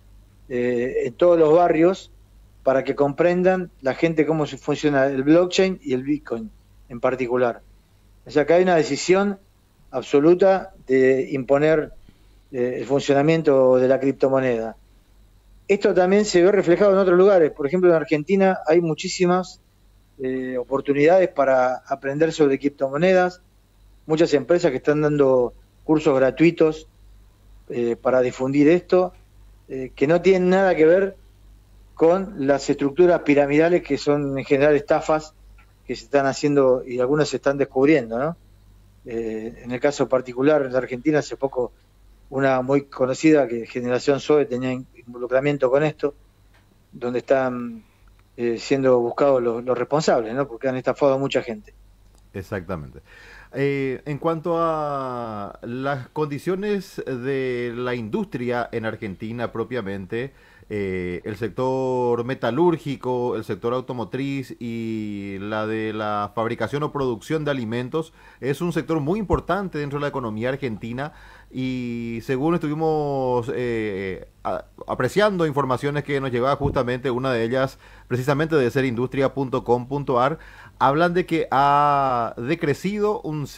en todos los barrios, para que comprendan la gente cómo funciona el blockchain y el Bitcoin en particular. O sea que hay una decisión absoluta de imponer el funcionamiento de la criptomoneda. Esto también se ve reflejado en otros lugares. Por ejemplo, en Argentina hay muchísimas oportunidades para aprender sobre criptomonedas, muchas empresas que están dando cursos gratuitos para difundir esto, que no tienen nada que ver con las estructuras piramidales, que son en general estafas que se están haciendo y algunas se están descubriendo, ¿no? En el caso particular en la Argentina, hace poco una muy conocida, que Generación Zoe tenía involucramiento con esto, donde están siendo buscados los responsables, ¿no? Porque han estafado a mucha gente. Exactamente. En cuanto a las condiciones de la industria en Argentina propiamente, el sector metalúrgico, el sector automotriz y la de la fabricación o producción de alimentos es un sector muy importante dentro de la economía argentina, y según estuvimos apreciando informaciones que nos llegaba justamente, una de ellas precisamente de serindustria.com.ar, hablan de que ha decrecido un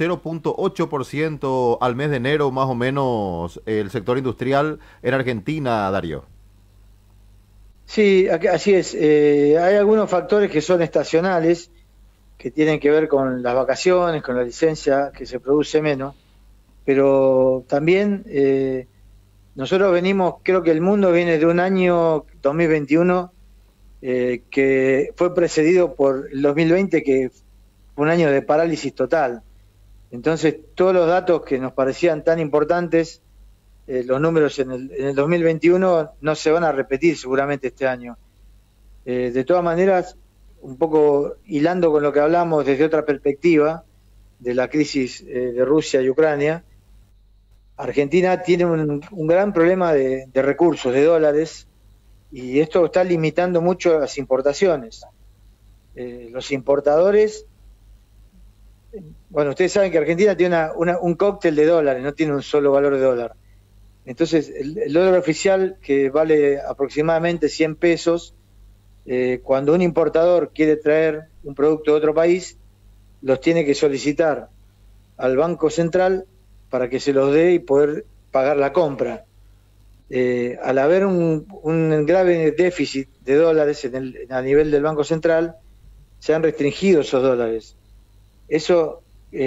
0.8% al mes de enero más o menos el sector industrial en Argentina, Darío. Sí, así es. Hay algunos factores que son estacionales, que tienen que ver con las vacaciones, con la licencia, que se produce menos, pero también nosotros venimos, creo que el mundo viene de un año 2021 que fue precedido por el 2020, que fue un año de parálisis total. Entonces, todos los datos que nos parecían tan importantes los números en el 2021 no se van a repetir seguramente este año. De todas maneras, un poco hilando con lo que hablamos desde otra perspectiva de la crisis de Rusia y Ucrania, Argentina tiene un gran problema de recursos, de dólares, y esto está limitando mucho las importaciones. Los importadores, bueno, ustedes saben que Argentina tiene un cóctel de dólares, no tiene un solo valor de dólar. Entonces, el dólar oficial, que vale aproximadamente 100 pesos, cuando un importador quiere traer un producto de otro país, los tiene que solicitar al Banco Central para que se los dé y poder pagar la compra. Al haber un grave déficit de dólares a nivel del Banco Central, se han restringido esos dólares. Eso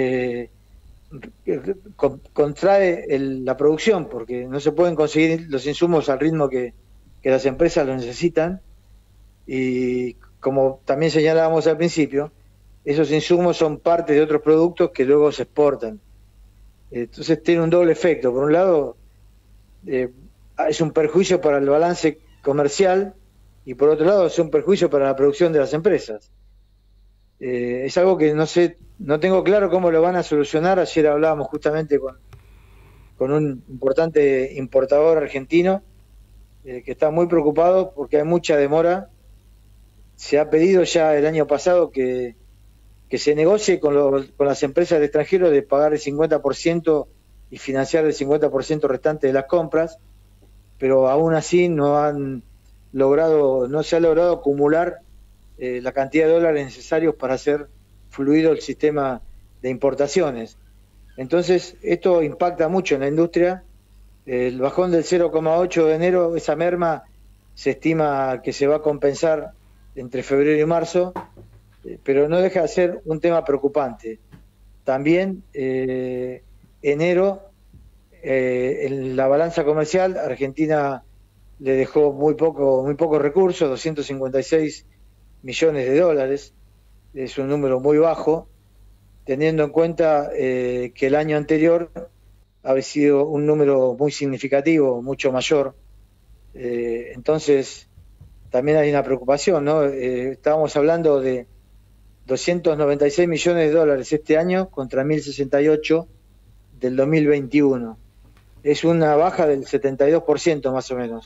contrae la producción, porque no se pueden conseguir los insumos al ritmo que las empresas lo necesitan, y como también señalábamos al principio, esos insumos son parte de otros productos que luego se exportan. Entonces tiene un doble efecto. Por un lado, es un perjuicio para el balance comercial, y por otro lado es un perjuicio para la producción de las empresas. Es algo que no tengo claro cómo lo van a solucionar. Ayer hablábamos justamente con un importante importador argentino que está muy preocupado porque hay mucha demora. Se ha pedido ya el año pasado que se negocie con las empresas del extranjero de pagar el 50% y financiar el 50% restante de las compras, pero aún así no se ha logrado acumular la cantidad de dólares necesarios para hacer fluido el sistema de importaciones. Entonces, esto impacta mucho en la industria. El bajón del 0,8 de enero, esa merma, se estima que se va a compensar entre febrero y marzo, pero no deja de ser un tema preocupante. También, enero, en la balanza comercial, Argentina le dejó muy pocos recursos, 256 millones de dólares, es un número muy bajo, teniendo en cuenta que el año anterior había sido un número muy significativo, mucho mayor. Entonces, también hay una preocupación, ¿no? Estábamos hablando de 296 millones de dólares este año contra 1.068 del 2021. Es una baja del 72% más o menos.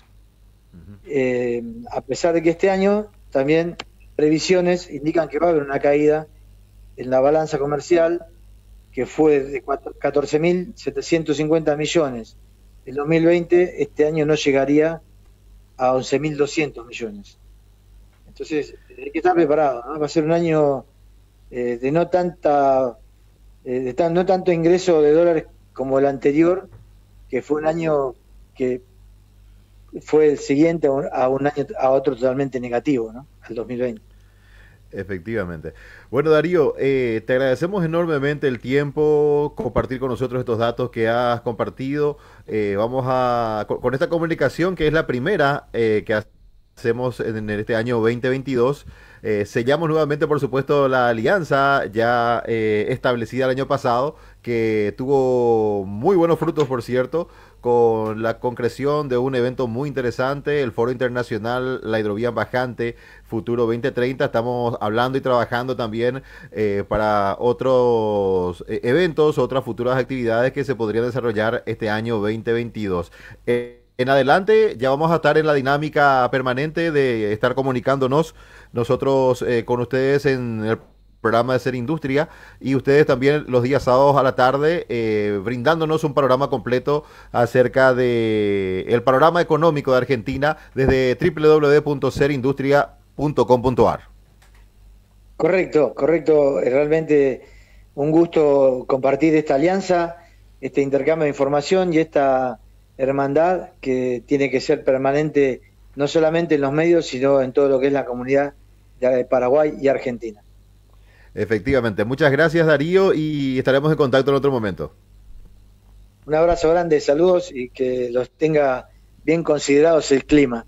A pesar de que este año también previsiones indican que va a haber una caída en la balanza comercial, que fue de 14.750 millones en 2020, este año no llegaría a 11.200 millones. Entonces, hay que estar preparado, ¿no? Va a ser un año de no tanto ingreso de dólares como el anterior, que fue un año que fue el siguiente a otro totalmente negativo, ¿no? Al 2020. Efectivamente. Bueno, Darío, te agradecemos enormemente el tiempo, compartir con nosotros estos datos que has compartido. Vamos con esta comunicación, que es la primera que hacemos en este año 2022. Sellamos nuevamente, por supuesto, la alianza ya establecida el año pasado, que tuvo muy buenos frutos, por cierto, con la concreción de un evento muy interesante, el Foro Internacional La Hidrovía Bajante Futuro 2030. Estamos hablando y trabajando también para otros eventos, otras futuras actividades que se podrían desarrollar este año 2022. En adelante ya vamos a estar en la dinámica permanente de estar comunicándonos nosotros con ustedes en el programa de Ser Industria, y ustedes también los días sábados a la tarde brindándonos un panorama completo acerca de el panorama económico de Argentina desde www.serindustria.com.ar. Correcto. Realmente un gusto compartir esta alianza, este intercambio de información y esta hermandad que tiene que ser permanente, no solamente en los medios, sino en todo lo que es la comunidad de Paraguay y Argentina. Efectivamente. Muchas gracias, Darío, y estaremos en contacto en otro momento. Un abrazo grande, saludos, y que los tenga bien considerados el clima.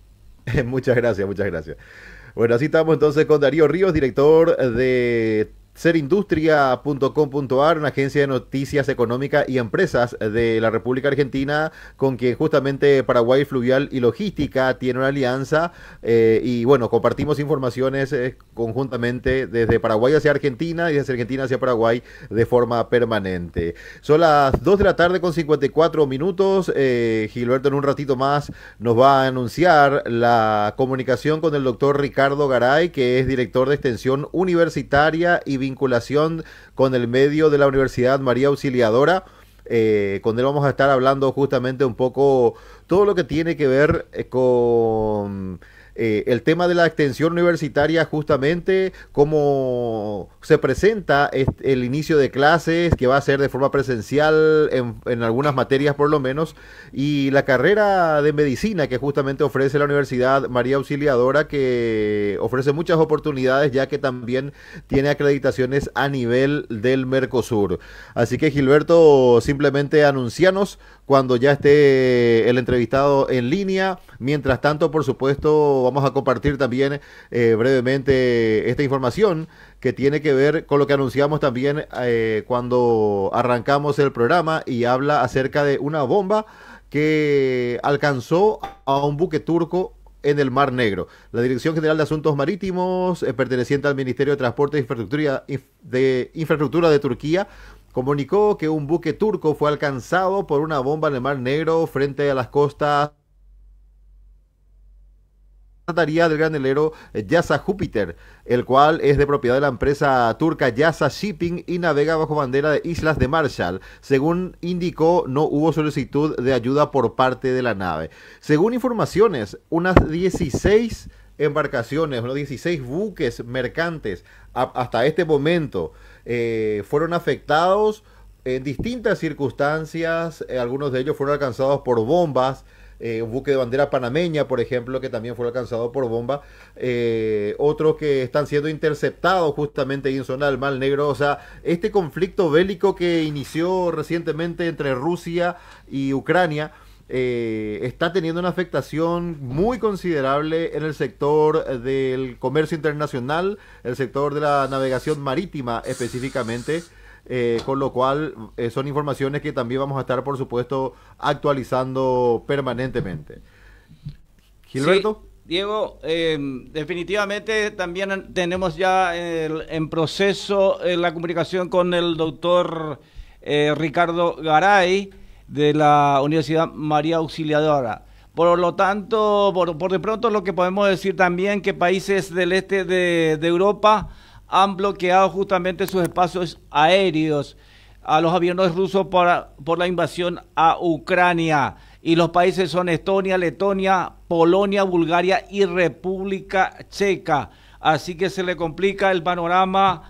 Muchas gracias. Bueno, así estamos entonces con Darío Ríos, director de serindustria.com.ar, una agencia de noticias económicas y empresas de la República Argentina, con quien justamente Paraguay Fluvial y Logística tiene una alianza, y bueno, compartimos informaciones conjuntamente desde Paraguay hacia Argentina y desde Argentina hacia Paraguay de forma permanente. Son las 2 de la tarde con 54 minutos. Gilberto en un ratito más nos va a anunciar la comunicación con el doctor Ricardo Garay, que es director de Extensión Universitaria y vinculación con el medio de la Universidad María Auxiliadora. Con él vamos a estar hablando justamente un poco todo lo que tiene que ver con el tema de la extensión universitaria, justamente cómo se presenta el inicio de clases, que va a ser de forma presencial en algunas materias por lo menos, y la carrera de medicina que justamente ofrece la Universidad María Auxiliadora, que ofrece muchas oportunidades ya que también tiene acreditaciones a nivel del Mercosur. Así que Gilberto, simplemente anuncianos cuando ya esté el entrevistado en línea. Mientras tanto, por supuesto, vamos a compartir también brevemente esta información que tiene que ver con lo que anunciamos también cuando arrancamos el programa, y habla acerca de una bomba que alcanzó a un buque turco en el Mar Negro. La Dirección General de Asuntos Marítimos, perteneciente al Ministerio de Transporte e Infraestructura de Turquía, comunicó que un buque turco fue alcanzado por una bomba en el Mar Negro frente a las costas del granelero Yasa Júpiter, el cual es de propiedad de la empresa turca Yasa Shipping y navega bajo bandera de Islas de Marshall. Según indicó, no hubo solicitud de ayuda por parte de la nave. Según informaciones, unas 16 embarcaciones, unos 16 buques mercantes hasta este momento fueron afectados en distintas circunstancias. Algunos de ellos fueron alcanzados por bombas. Un buque de bandera panameña, por ejemplo, que también fue alcanzado por bomba. Otros que están siendo interceptados justamente ahí en zona del Mar Negro. O sea, este conflicto bélico que inició recientemente entre Rusia y Ucrania está teniendo una afectación muy considerable en el sector del comercio internacional, el sector de la navegación marítima específicamente. Con lo cual son informaciones que también vamos a estar, por supuesto, actualizando permanentemente. Gilberto. Sí, Diego, definitivamente también tenemos ya en proceso la comunicación con el doctor Ricardo Garay de la Universidad María Auxiliadora. Por lo tanto, por de pronto lo que podemos decir también que países del este de Europa han bloqueado justamente sus espacios aéreos a los aviones rusos por la invasión a Ucrania. Y los países son Estonia, Letonia, Polonia, Bulgaria y República Checa. Así que se le complica el panorama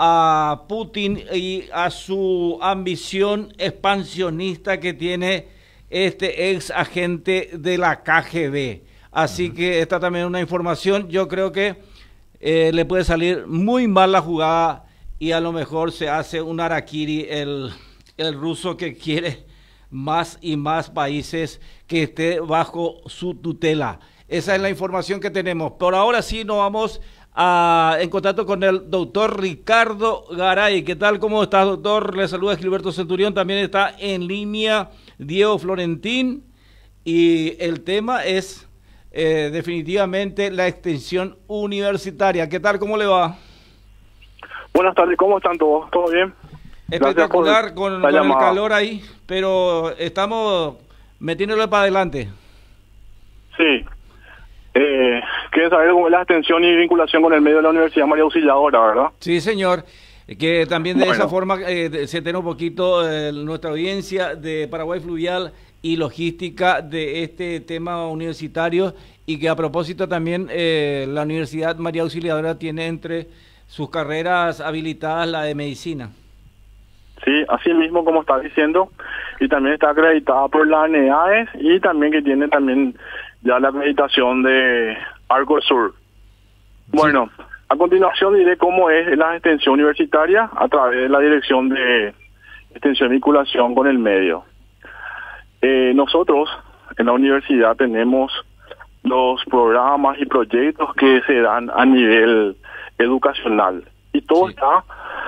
a Putin y a su ambición expansionista que tiene este ex agente de la KGB. Así que esta también es una información, yo creo que le puede salir muy mal la jugada y a lo mejor se hace un harakiri el ruso que quiere más y más países que esté bajo su tutela. Esa es la información que tenemos. Por ahora sí nos vamos en contacto con el doctor Ricardo Garay. ¿Qué tal? ¿Cómo estás, doctor? Le saluda Gilberto Centurión. También está en línea Diego Florentín y el tema es definitivamente la extensión universitaria. ¿Qué tal? ¿Cómo le va? Buenas tardes, ¿cómo están todos? ¿Todo bien? Espectacular con el calor ahí, pero estamos metiéndole para adelante. Sí. ¿Quieren saber cómo es la extensión y vinculación con el medio de la Universidad María Auxiliadora, verdad? Sí, señor. Que también de esa forma se entera un poquito nuestra audiencia de Paraguay Fluvial y Logística de este tema universitario, y que a propósito también la Universidad María Auxiliadora tiene entre sus carreras habilitadas la de medicina. Sí, así mismo como está diciendo, y también está acreditada por la ANEAES y también que tiene también ya la acreditación de Arcosur. Bueno, sí. A continuación diré cómo es la extensión universitaria a través de la Dirección de Extensión y Vinculación con el Medio. Nosotros en la universidad tenemos los programas y proyectos que se dan a nivel educacional y todo está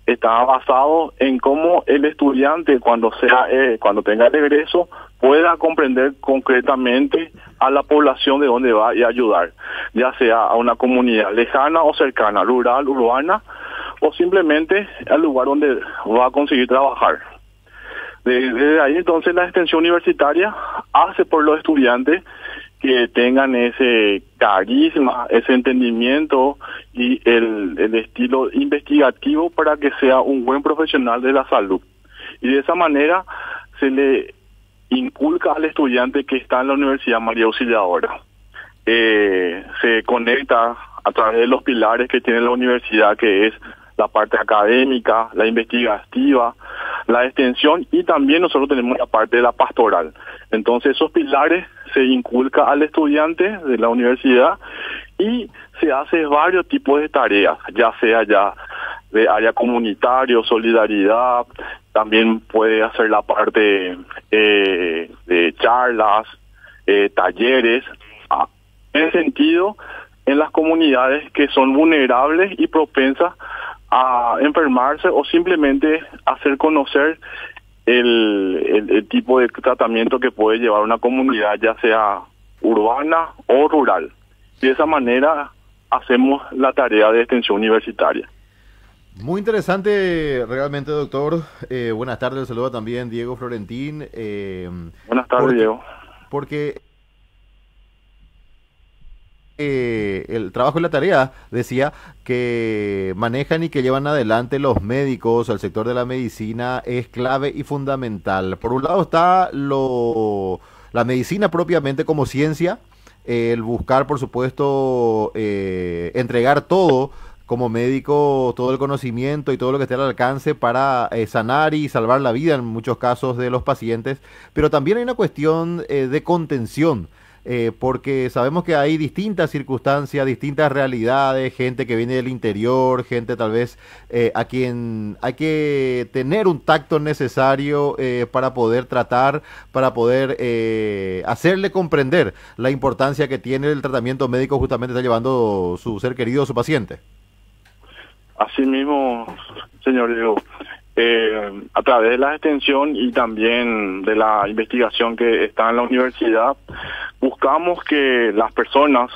está basado en cómo el estudiante cuando tenga el egreso pueda comprender concretamente a la población de dónde va y ayudar, ya sea a una comunidad lejana o cercana, rural, urbana, o simplemente al lugar donde va a conseguir trabajar. Desde ahí entonces la extensión universitaria hace por los estudiantes que tengan ese carisma, ese entendimiento y el estilo investigativo para que sea un buen profesional de la salud. Y de esa manera se le inculca al estudiante que está en la Universidad María Auxiliadora. Se conecta a través de los pilares que tiene la universidad, que es la parte académica, la investigativa, la extensión, y también nosotros tenemos la parte de la pastoral. Entonces esos pilares se inculca al estudiante de la universidad y se hace varios tipos de tareas, ya sea ya de área comunitario, solidaridad, también puede hacer la parte de charlas, talleres, en sentido en las comunidades que son vulnerables y propensas a enfermarse, o simplemente hacer conocer el tipo de tratamiento que puede llevar una comunidad, ya sea urbana o rural. Y de esa manera hacemos la tarea de extensión universitaria. Muy interesante realmente, doctor. Buenas tardes, le saludo también Diego Florentín. Buenas tardes, Diego. Porque el trabajo y la tarea, decía, que manejan y que llevan adelante los médicos, el sector de la medicina, es clave y fundamental. Por un lado está la medicina propiamente como ciencia, el buscar, por supuesto, entregar todo como médico, todo el conocimiento y todo lo que esté al alcance para sanar y salvar la vida en muchos casos de los pacientes, pero también hay una cuestión de contención, porque sabemos que hay distintas circunstancias, distintas realidades, gente que viene del interior, gente tal vez a quien hay que tener un tacto necesario para poder tratar, para poder hacerle comprender la importancia que tiene el tratamiento médico, justamente está llevando su ser querido, su paciente. Así mismo, señor Diego, a través de la extensión y también de la investigación que está en la universidad, buscamos que las personas,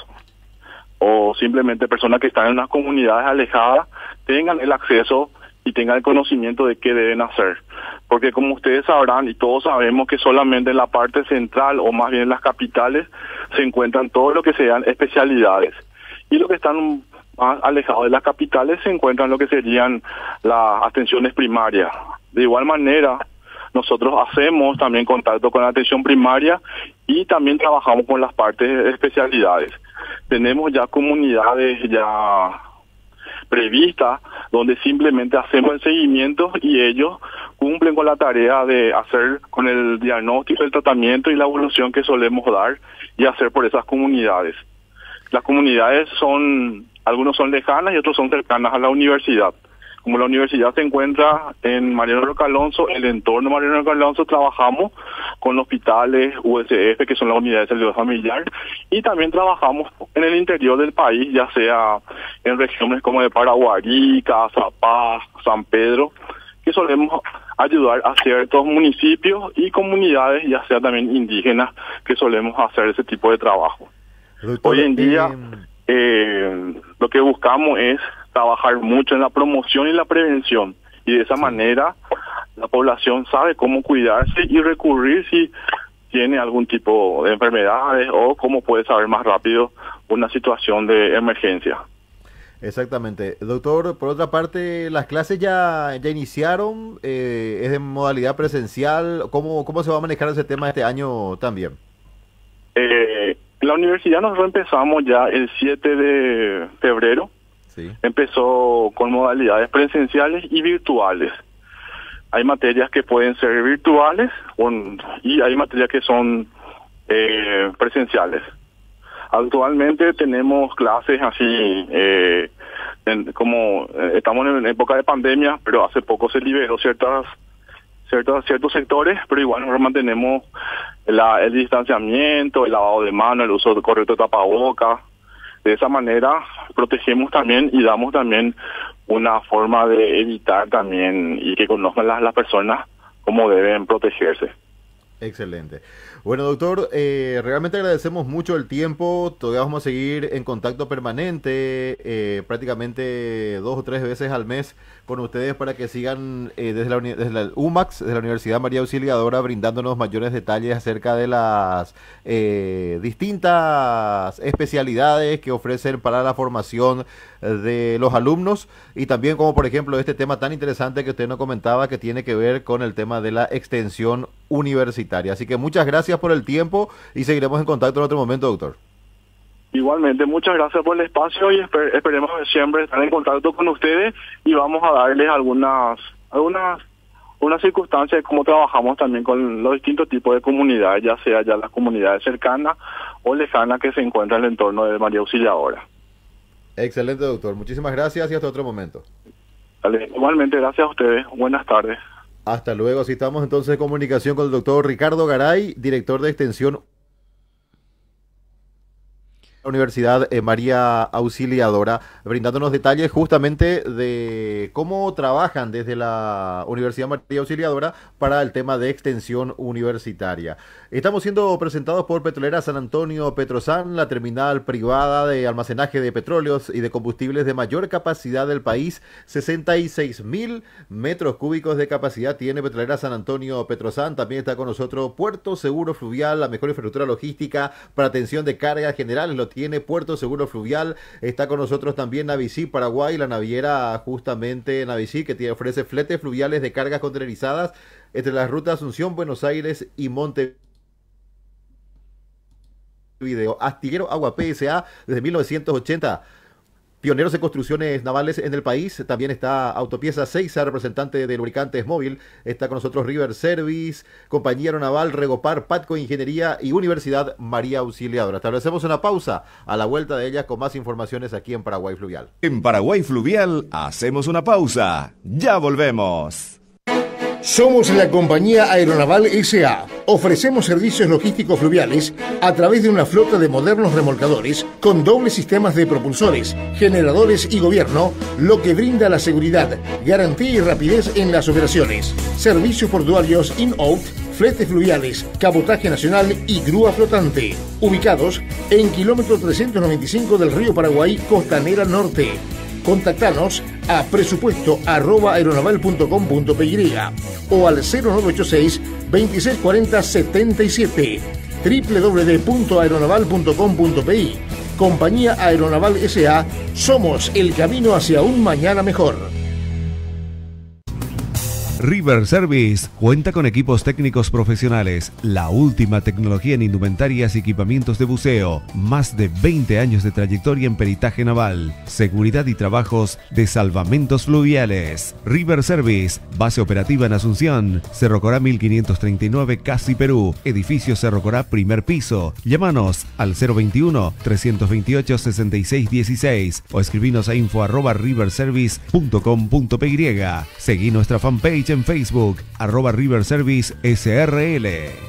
o simplemente personas que están en unas comunidades alejadas, tengan el acceso y tengan el conocimiento de qué deben hacer. Porque como ustedes sabrán, y todos sabemos, que solamente en la parte central, o más bien en las capitales, se encuentran todo lo que sean especialidades. Y lo que están más alejados de las capitales se encuentran lo que serían las atenciones primarias. De igual manera, nosotros hacemos también contacto con la atención primaria y también trabajamos con las partes de especialidades. Tenemos ya comunidades ya previstas donde simplemente hacemos el seguimiento y ellos cumplen con la tarea de hacer con el diagnóstico, el tratamiento y la evolución que solemos dar y hacer por esas comunidades. Las comunidades algunos son lejanas y otros son cercanas a la universidad. Como la universidad se encuentra en Mariano Roca Alonso, el entorno de Mariano Roca Alonso, trabajamos con hospitales USF, que son las unidades de salud familiar, y también trabajamos en el interior del país, ya sea en regiones como de Paraguarí, Cazapaz, San Pedro, que solemos ayudar a ciertos municipios y comunidades, ya sea también indígenas, que solemos hacer ese tipo de trabajo. Doctor, hoy en día lo que buscamos es trabajar mucho en la promoción y la prevención, y de esa manera la población sabe cómo cuidarse y recurrir si tiene algún tipo de enfermedades, o cómo puede saber más rápido una situación de emergencia. Exactamente. Doctor, por otra parte, ¿las clases ya iniciaron? ¿Es de modalidad presencial? ¿Cómo se va a manejar ese tema este año también? La universidad nosotros empezamos ya el 7 de febrero. Sí. Empezó con modalidades presenciales y virtuales. Hay materias que pueden ser virtuales y hay materias que son presenciales. Actualmente tenemos clases así, como estamos en época de pandemia, pero hace poco se liberó ciertos sectores, pero igual nosotros mantenemos el distanciamiento, el lavado de manos, el uso correcto de tapabocas. De esa manera protegemos también y damos también una forma de evitar también y que conozcan las personas cómo deben protegerse. Excelente. Bueno, doctor, realmente agradecemos mucho el tiempo. Todavía vamos a seguir en contacto permanente, prácticamente 2 o 3 veces al mes con ustedes para que sigan desde la UMAX, desde la Universidad María Auxiliadora, brindándonos mayores detalles acerca de las distintas especialidades que ofrecen para la formación de los alumnos, y también como por ejemplo este tema tan interesante que usted nos comentaba, que tiene que ver con el tema de la extensión universitaria. Así que muchas gracias por el tiempo y seguiremos en contacto en otro momento, doctor. Igualmente, muchas gracias por el espacio y esperemos siempre estar en contacto con ustedes, y vamos a darles algunas circunstancias de cómo trabajamos también con los distintos tipos de comunidades, ya sea ya las comunidades cercanas o lejanas que se encuentran en el entorno de María Auxiliadora. Excelente, doctor. Muchísimas gracias y hasta otro momento. Dale, igualmente, gracias a ustedes. Buenas tardes. Hasta luego. Así estamos entonces en comunicación con el doctor Ricardo Garay, director de extensión la Universidad María Auxiliadora, brindándonos detalles justamente de cómo trabajan desde la Universidad María Auxiliadora para el tema de extensión universitaria. Estamos siendo presentados por Petrolera San Antonio Petrosan, la terminal privada de almacenaje de petróleos y de combustibles de mayor capacidad del país. 66.000 metros cúbicos de capacidad tiene Petrolera San Antonio Petrosan. También está con nosotros Puerto Seguro Fluvial, la mejor infraestructura logística para atención de cargas generales. Lo tiene Puerto Seguro Fluvial. Está con nosotros también Navicí Paraguay, la naviera justamente Navicí, que ofrece fletes fluviales de cargas contenerizadas entre las rutas Asunción, Buenos Aires y Montevideo. Astillero Agua PSA desde 1980. Pioneros en construcciones navales en el país. También está Autopieza Seiza, representante de lubricantes móvil. Está con nosotros River Service, Compañía Aeronaval, Regopar, Patco Ingeniería y Universidad María Auxiliadora. Establecemos una pausa, a la vuelta de ella con más informaciones aquí en Paraguay Fluvial. En Paraguay Fluvial hacemos una pausa. Ya volvemos. Somos la Compañía Aeronaval S.A. Ofrecemos servicios logísticos fluviales a través de una flota de modernos remolcadores con dobles sistemas de propulsores, generadores y gobierno, lo que brinda la seguridad, garantía y rapidez en las operaciones. Servicios portuarios in-out, fletes fluviales, cabotaje nacional y grúa flotante. Ubicados en kilómetro 395 del río Paraguay, Costanera Norte. Contactanos a presupuesto@aeronaval.com.py o al 0986 2640 77, www.aeronaval.com.py. Compañía Aeronaval S.A. Somos el camino hacia un mañana mejor. River Service cuenta con equipos técnicos profesionales, la última tecnología en indumentarias y equipamientos de buceo, más de 20 años de trayectoria en peritaje naval, seguridad y trabajos de salvamentos fluviales. River Service, base operativa en Asunción, Cerro Corá 1539, Casi, Perú, edificio Cerro Corá, primer piso. Llámanos al 021-328-6616 o escribinos a info@riverservice.com.py. Seguí nuestra fanpage en Facebook, @River Service SRL.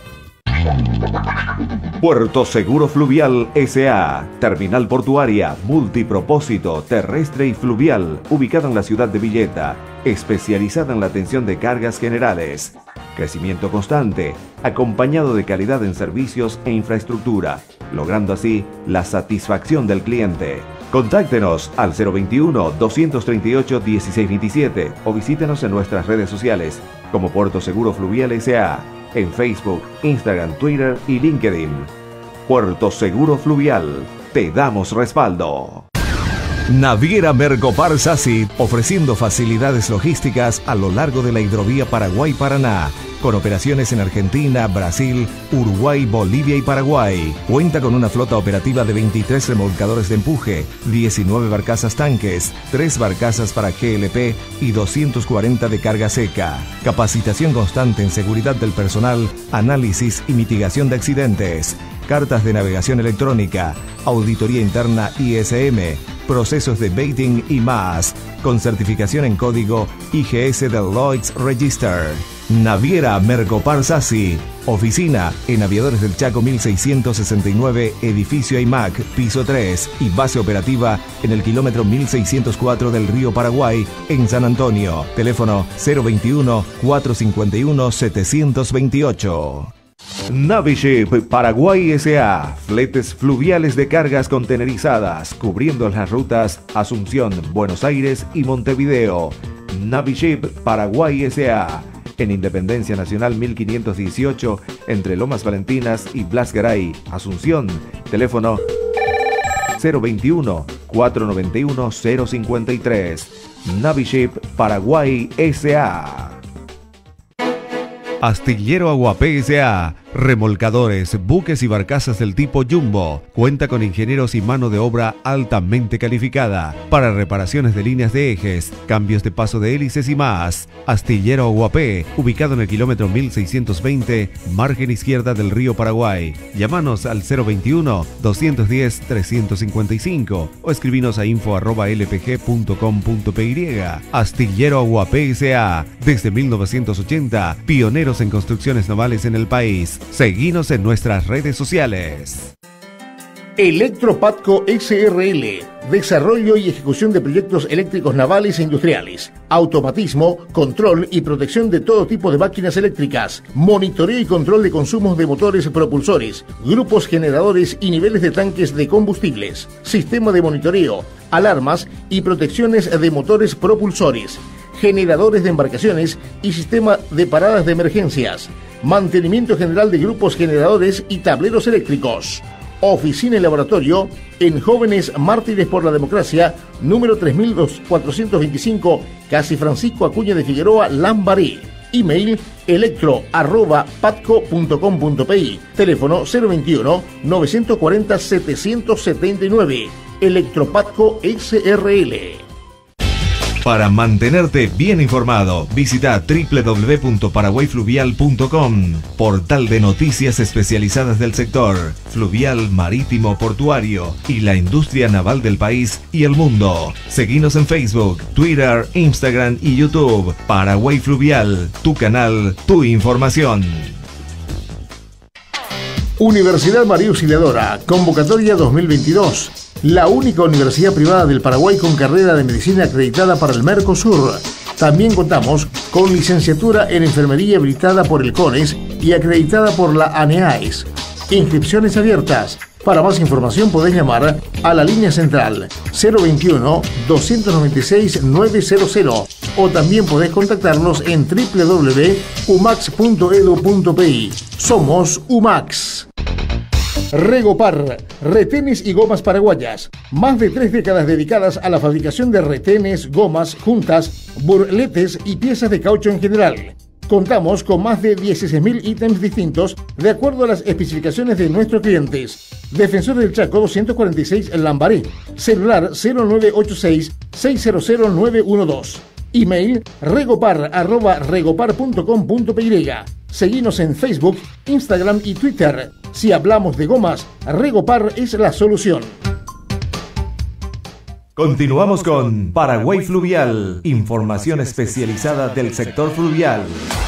Puerto Seguro Fluvial S.A. Terminal portuaria, multipropósito, terrestre y fluvial, ubicada en la ciudad de Villeta, especializada en la atención de cargas generales. Crecimiento constante, acompañado de calidad en servicios e infraestructura, logrando así la satisfacción del cliente. Contáctenos al 021-238-1627 o visítenos en nuestras redes sociales como Puerto Seguro Fluvial S.A. en Facebook, Instagram, Twitter y LinkedIn. Puerto Seguro Fluvial, te damos respaldo. Naviera Mercopar Sasi, ofreciendo facilidades logísticas a lo largo de la hidrovía Paraguay-Paraná, con operaciones en Argentina, Brasil, Uruguay, Bolivia y Paraguay. Cuenta con una flota operativa de 23 remolcadores de empuje, 19 barcazas tanques, 3 barcazas para GLP y 240 de carga seca. Capacitación constante en seguridad del personal, análisis y mitigación de accidentes. Cartas de navegación electrónica, auditoría interna ISM, procesos de baiting y más, con certificación en código IGS del Lloyd's Register. Naviera Mercopar Sassi. Oficina en Aviadores del Chaco 1669, edificio AIMAC, piso 3 y base operativa en el kilómetro 1604 del Río Paraguay, en San Antonio. Teléfono 021-451-728. Naviship Paraguay S.A. Fletes fluviales de cargas contenerizadas, cubriendo las rutas Asunción, Buenos Aires y Montevideo. Naviship Paraguay S.A. En Independencia Nacional 1518, entre Lomas Valentinas y Blas Garay, Asunción. Teléfono 021-491-053. Naviship Paraguay S.A. Astillero Aguapé S.A. Remolcadores, buques y barcazas del tipo Jumbo. Cuenta con ingenieros y mano de obra altamente calificada para reparaciones de líneas de ejes, cambios de paso de hélices y más. Astillero Aguapé, ubicado en el kilómetro 1620, margen izquierda del río Paraguay. Llámanos al 021-210-355 o escribinos a info@lpg.com.py. Astillero Aguapé S.A. Desde 1980, pioneros en construcciones navales en el país. Seguinos en nuestras redes sociales. Electropatco SRL, desarrollo y ejecución de proyectos eléctricos navales e industriales, automatismo, control y protección de todo tipo de máquinas eléctricas, monitoreo y control de consumos de motores propulsores, grupos generadores y niveles de tanques de combustibles, sistema de monitoreo, alarmas y protecciones de motores propulsores, generadores de embarcaciones y sistema de paradas de emergencias, mantenimiento general de grupos generadores y tableros eléctricos. Oficina y laboratorio en Jóvenes Mártires por la Democracia, número 3425, Casi Francisco Acuña de Figueroa, Lambaré. Email electro@patco.com.pi. Teléfono 021-940-779. Electropatco SRL. Para mantenerte bien informado, visita www.paraguayfluvial.com, portal de noticias especializadas del sector fluvial, marítimo, portuario y la industria naval del país y el mundo. Seguinos en Facebook, Twitter, Instagram y YouTube. Paraguay Fluvial, tu canal, tu información. Universidad María Auxiliadora, convocatoria 2022. La única universidad privada del Paraguay con carrera de medicina acreditada para el Mercosur. También contamos con licenciatura en enfermería habilitada por el CONES y acreditada por la ANEAES. Inscripciones abiertas. Para más información podés llamar a la línea central 021-296-900 o también podés contactarnos en www.umax.edu.pi. Somos UMAX. Regopar, retenes y gomas paraguayas. Más de 3 décadas dedicadas a la fabricación de retenes, gomas, juntas, burletes y piezas de caucho en general. Contamos con más de 16.000 ítems distintos de acuerdo a las especificaciones de nuestros clientes. Defensor del Chaco 246 Lambaré. Celular 0986-600-912. Email regopar@regopar.com.py. Seguinos en Facebook, Instagram y Twitter. Si hablamos de gomas, Regopar es la solución. Continuamos con Paraguay Fluvial, información especializada del sector fluvial.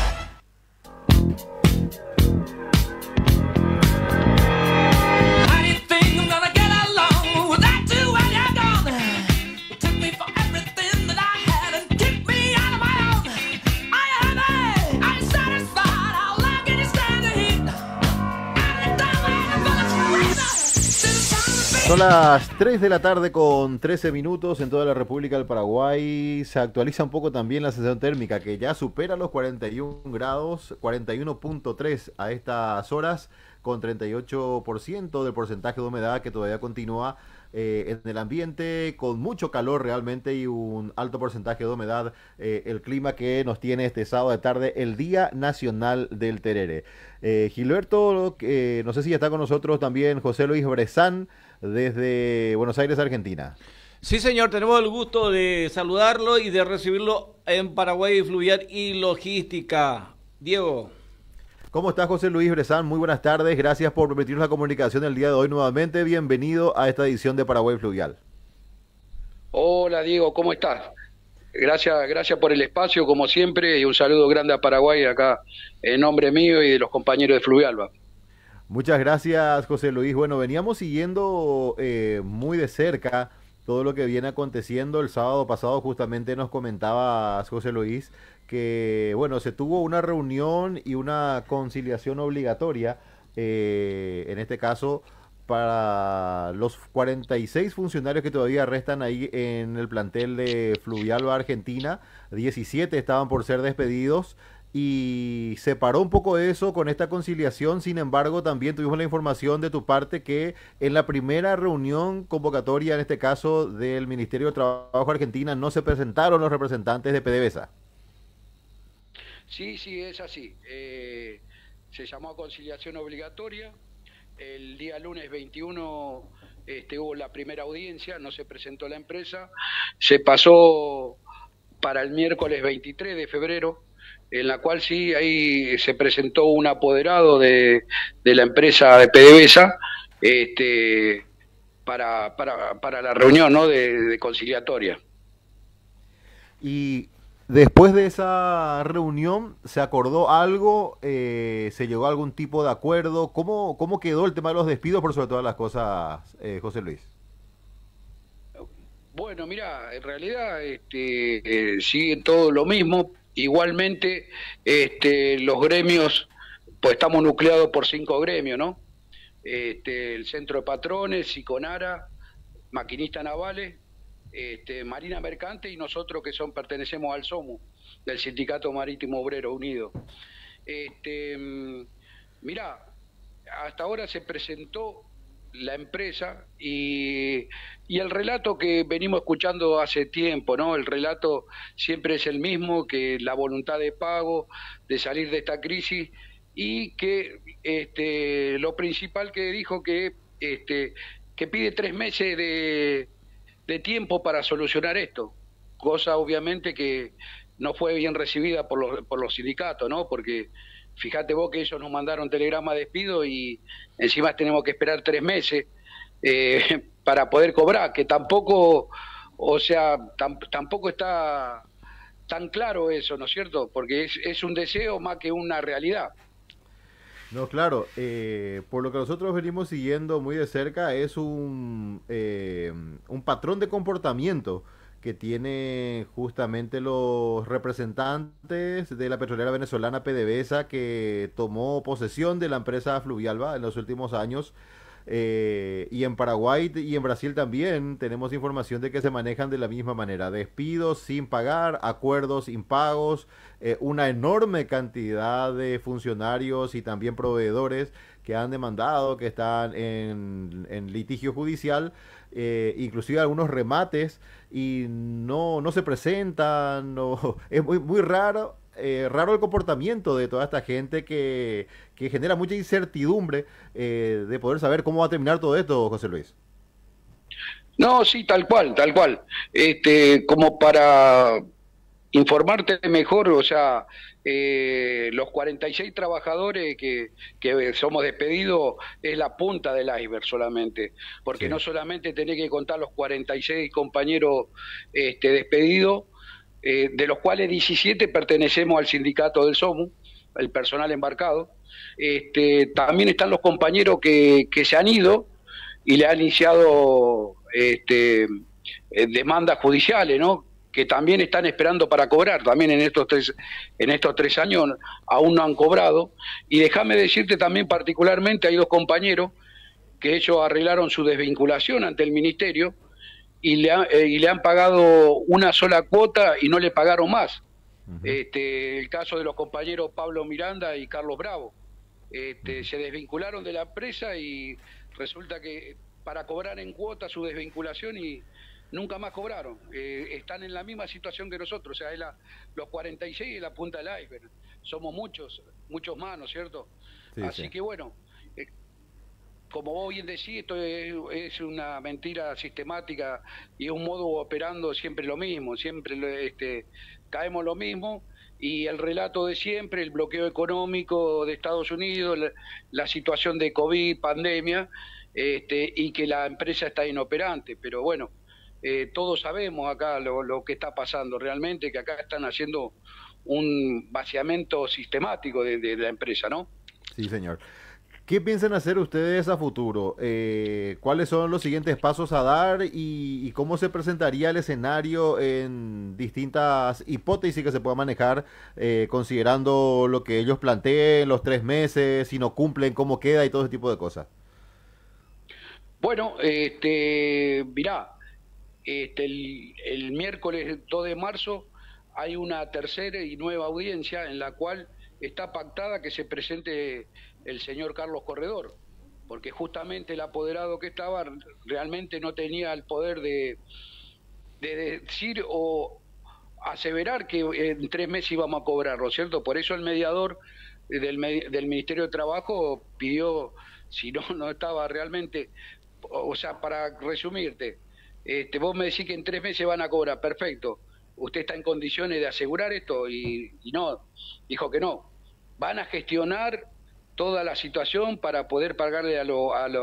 Son las 3 de la tarde con 13 minutos en toda la República del Paraguay. Se actualiza un poco también la sensación térmica, que ya supera los 41 grados, 41.3 a estas horas, con 38% del porcentaje de humedad que todavía continúa en el ambiente, con mucho calor realmente y un alto porcentaje de humedad. El clima que nos tiene este sábado de tarde, el Día Nacional del Terere. Gilberto, no sé si está con nosotros también José Luis Brezán, desde Buenos Aires, Argentina. Sí, señor, tenemos el gusto de saludarlo y de recibirlo en Paraguay Fluvial y Logística. Diego. ¿Cómo está José Luis Brezán? Muy buenas tardes, gracias por permitirnos la comunicación el día de hoy nuevamente. Bienvenido a esta edición de Paraguay Fluvial. Hola Diego, ¿cómo estás? Gracias por el espacio, como siempre, y un saludo grande a Paraguay acá en nombre mío y de los compañeros de Fluvialba. Muchas gracias, José Luis. Bueno, veníamos siguiendo muy de cerca todo lo que viene aconteciendo. El sábado pasado justamente nos comentabas, José Luis, que bueno, se tuvo una reunión y una conciliación obligatoria, en este caso para los 46 funcionarios que todavía restan ahí en el plantel de Fluvialba Argentina. 17 estaban por ser despedidos y se paró un poco eso con esta conciliación. Sin embargo, también tuvimos la información de tu parte que en la primera reunión convocatoria, en este caso del Ministerio de Trabajo Argentina, no se presentaron los representantes de PDVSA. Sí, sí, es así. Se llamó a conciliación obligatoria. El día lunes 21 hubo la primera audiencia, no se presentó la empresa. Se pasó para el miércoles 23 de febrero, en la cual sí, ahí se presentó un apoderado de la empresa de PDVSA para la reunión, ¿no?, de conciliatoria. Y después de esa reunión, ¿se acordó algo? ¿Se llegó a algún tipo de acuerdo? ¿Cómo quedó el tema de los despidos, por sobre todas las cosas, José Luis? Bueno, mira, en realidad sigue todo lo mismo. Igualmente, los gremios, pues estamos nucleados por 5 gremios, ¿no? El Centro de Patrones, Siconara, Maquinistas Navales, Marina Mercante y nosotros que pertenecemos al SOMU, del Sindicato Marítimo Obrero Unido. Mirá, hasta ahora se presentó la empresa y el relato que venimos escuchando hace tiempo, ¿no? El relato siempre es el mismo, que la voluntad de pago, de salir de esta crisis, y que lo principal que dijo que pide 3 meses de tiempo para solucionar esto, cosa obviamente que no fue bien recibida por los sindicatos, ¿no? Porque fíjate vos que ellos nos mandaron telegrama de despido y encima tenemos que esperar 3 meses para poder cobrar, que tampoco, o sea, tampoco está tan claro eso, ¿no es cierto? Porque es un deseo más que una realidad. No, claro, por lo que nosotros venimos siguiendo muy de cerca es un patrón de comportamiento que tiene justamente los representantes de la petrolera venezolana PDVSA, que tomó posesión de la empresa Fluvialba en los últimos años. Y en Paraguay y en Brasil también tenemos información de que se manejan de la misma manera: despidos sin pagar, acuerdos impagos, una enorme cantidad de funcionarios y también proveedores que han demandado, que están en litigio judicial, inclusive algunos remates, y no se presentan. No, es muy raro. Raro el comportamiento de toda esta gente que genera mucha incertidumbre de poder saber cómo va a terminar todo esto, José Luis. No, sí, tal cual, tal cual. Como para informarte mejor, o sea, los 46 trabajadores que somos despedidos es la punta del iceberg solamente, porque sí, no solamente tenés que contar los 46 compañeros despedidos, de los cuales 17 pertenecemos al sindicato del SOMU, el personal embarcado. También están los compañeros que se han ido y le han iniciado demandas judiciales, ¿no?, que también están esperando para cobrar. También en estos tres años aún no han cobrado. Y déjame decirte también particularmente, hay 2 compañeros que ellos arreglaron su desvinculación ante el ministerio y le han pagado una sola cuota y no le pagaron más. El caso de los compañeros Pablo Miranda y Carlos Bravo. Se desvincularon de la empresa y resulta que para cobrar en cuota su desvinculación y nunca más cobraron. Están en la misma situación que nosotros, o sea, los 46 es la punta del iceberg. Somos muchos más, ¿no es cierto? Sí, así sí, que bueno, como vos bien decís, esto es una mentira sistemática y es un modo operando siempre lo mismo, siempre caemos lo mismo, y el relato de siempre, el bloqueo económico de Estados Unidos, la situación de COVID, pandemia, y que la empresa está inoperante. Pero bueno, todos sabemos acá lo que está pasando realmente, que acá están haciendo un vaciamiento sistemático de la empresa, ¿no? Sí, señor. ¿Qué piensan hacer ustedes a futuro? ¿Cuáles son los siguientes pasos a dar y cómo se presentaría el escenario en distintas hipótesis que se puedan manejar, considerando lo que ellos planteen, los 3 meses, si no cumplen, cómo queda y todo ese tipo de cosas? Bueno, mirá, el miércoles 2 de marzo hay una tercera y nueva audiencia en la cual está pactada que se presente el señor Carlos Corredor, porque justamente el apoderado que estaba realmente no tenía el poder de decir o aseverar que en 3 meses íbamos a cobrarlo, ¿cierto? Por eso el mediador del Ministerio de Trabajo pidió, si no estaba realmente, o sea, para resumirte, vos me decís que en 3 meses van a cobrar, perfecto, ¿usted está en condiciones de asegurar esto? Y no, dijo que no. Van a gestionar toda la situación para poder pagarle a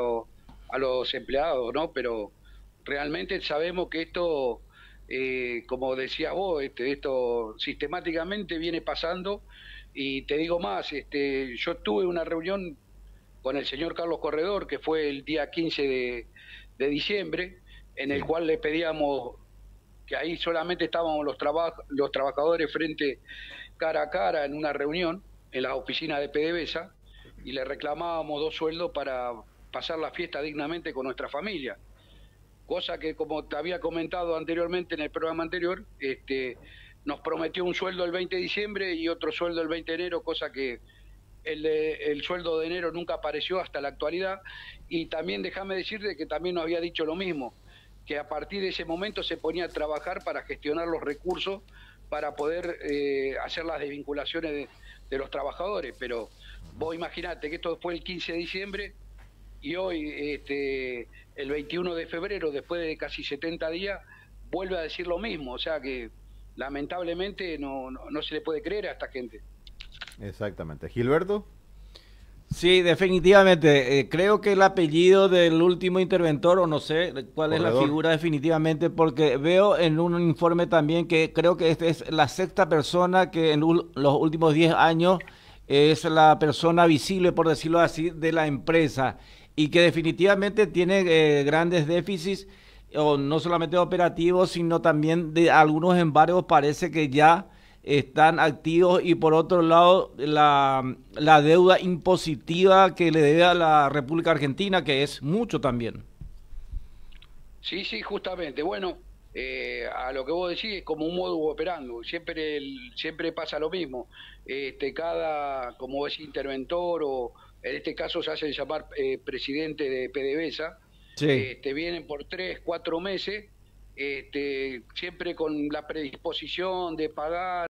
los empleados, ¿no? Pero realmente sabemos que esto, como decías vos, esto sistemáticamente viene pasando, y te digo más, yo tuve una reunión con el señor Carlos Corredor, que fue el día 15 de diciembre, en el cual le pedíamos que ahí solamente estábamos los trabajadores cara a cara en una reunión en las oficinas de PDVSA, y le reclamábamos 2 sueldos para pasar la fiesta dignamente con nuestra familia. Cosa que, como te había comentado anteriormente en el programa anterior, nos prometió un sueldo el 20 de diciembre y otro sueldo el 20 de enero, cosa que el sueldo de enero nunca apareció hasta la actualidad. Y también déjame decirte que también nos había dicho lo mismo, que a partir de ese momento se ponía a trabajar para gestionar los recursos para poder hacer las desvinculaciones de los trabajadores. Pero vos imaginate que esto fue el 15 de diciembre y hoy, el 21 de febrero, después de casi 70 días, vuelve a decir lo mismo. O sea que lamentablemente no se le puede creer a esta gente. Exactamente. ¿Gilberto? Sí, definitivamente. Creo que el apellido del último interventor, o no sé cuál es la figura definitivamente, porque veo en un informe también que creo que esta es la 6ª persona que en los últimos 10 años es la persona visible, por decirlo así, de la empresa, y que definitivamente tiene grandes déficits, o no solamente operativos, sino también de algunos embargos. Parece que ya están activos, y por otro lado la deuda impositiva que le debe a la República Argentina, que es mucho también. Sí, justamente. Bueno, a lo que vos decís es como un modus operandi, siempre pasa lo mismo. Como vos decís, interventor, o en este caso se hace llamar presidente de PDVSA, sí. Vienen por 3, 4 meses, siempre con la predisposición de pagar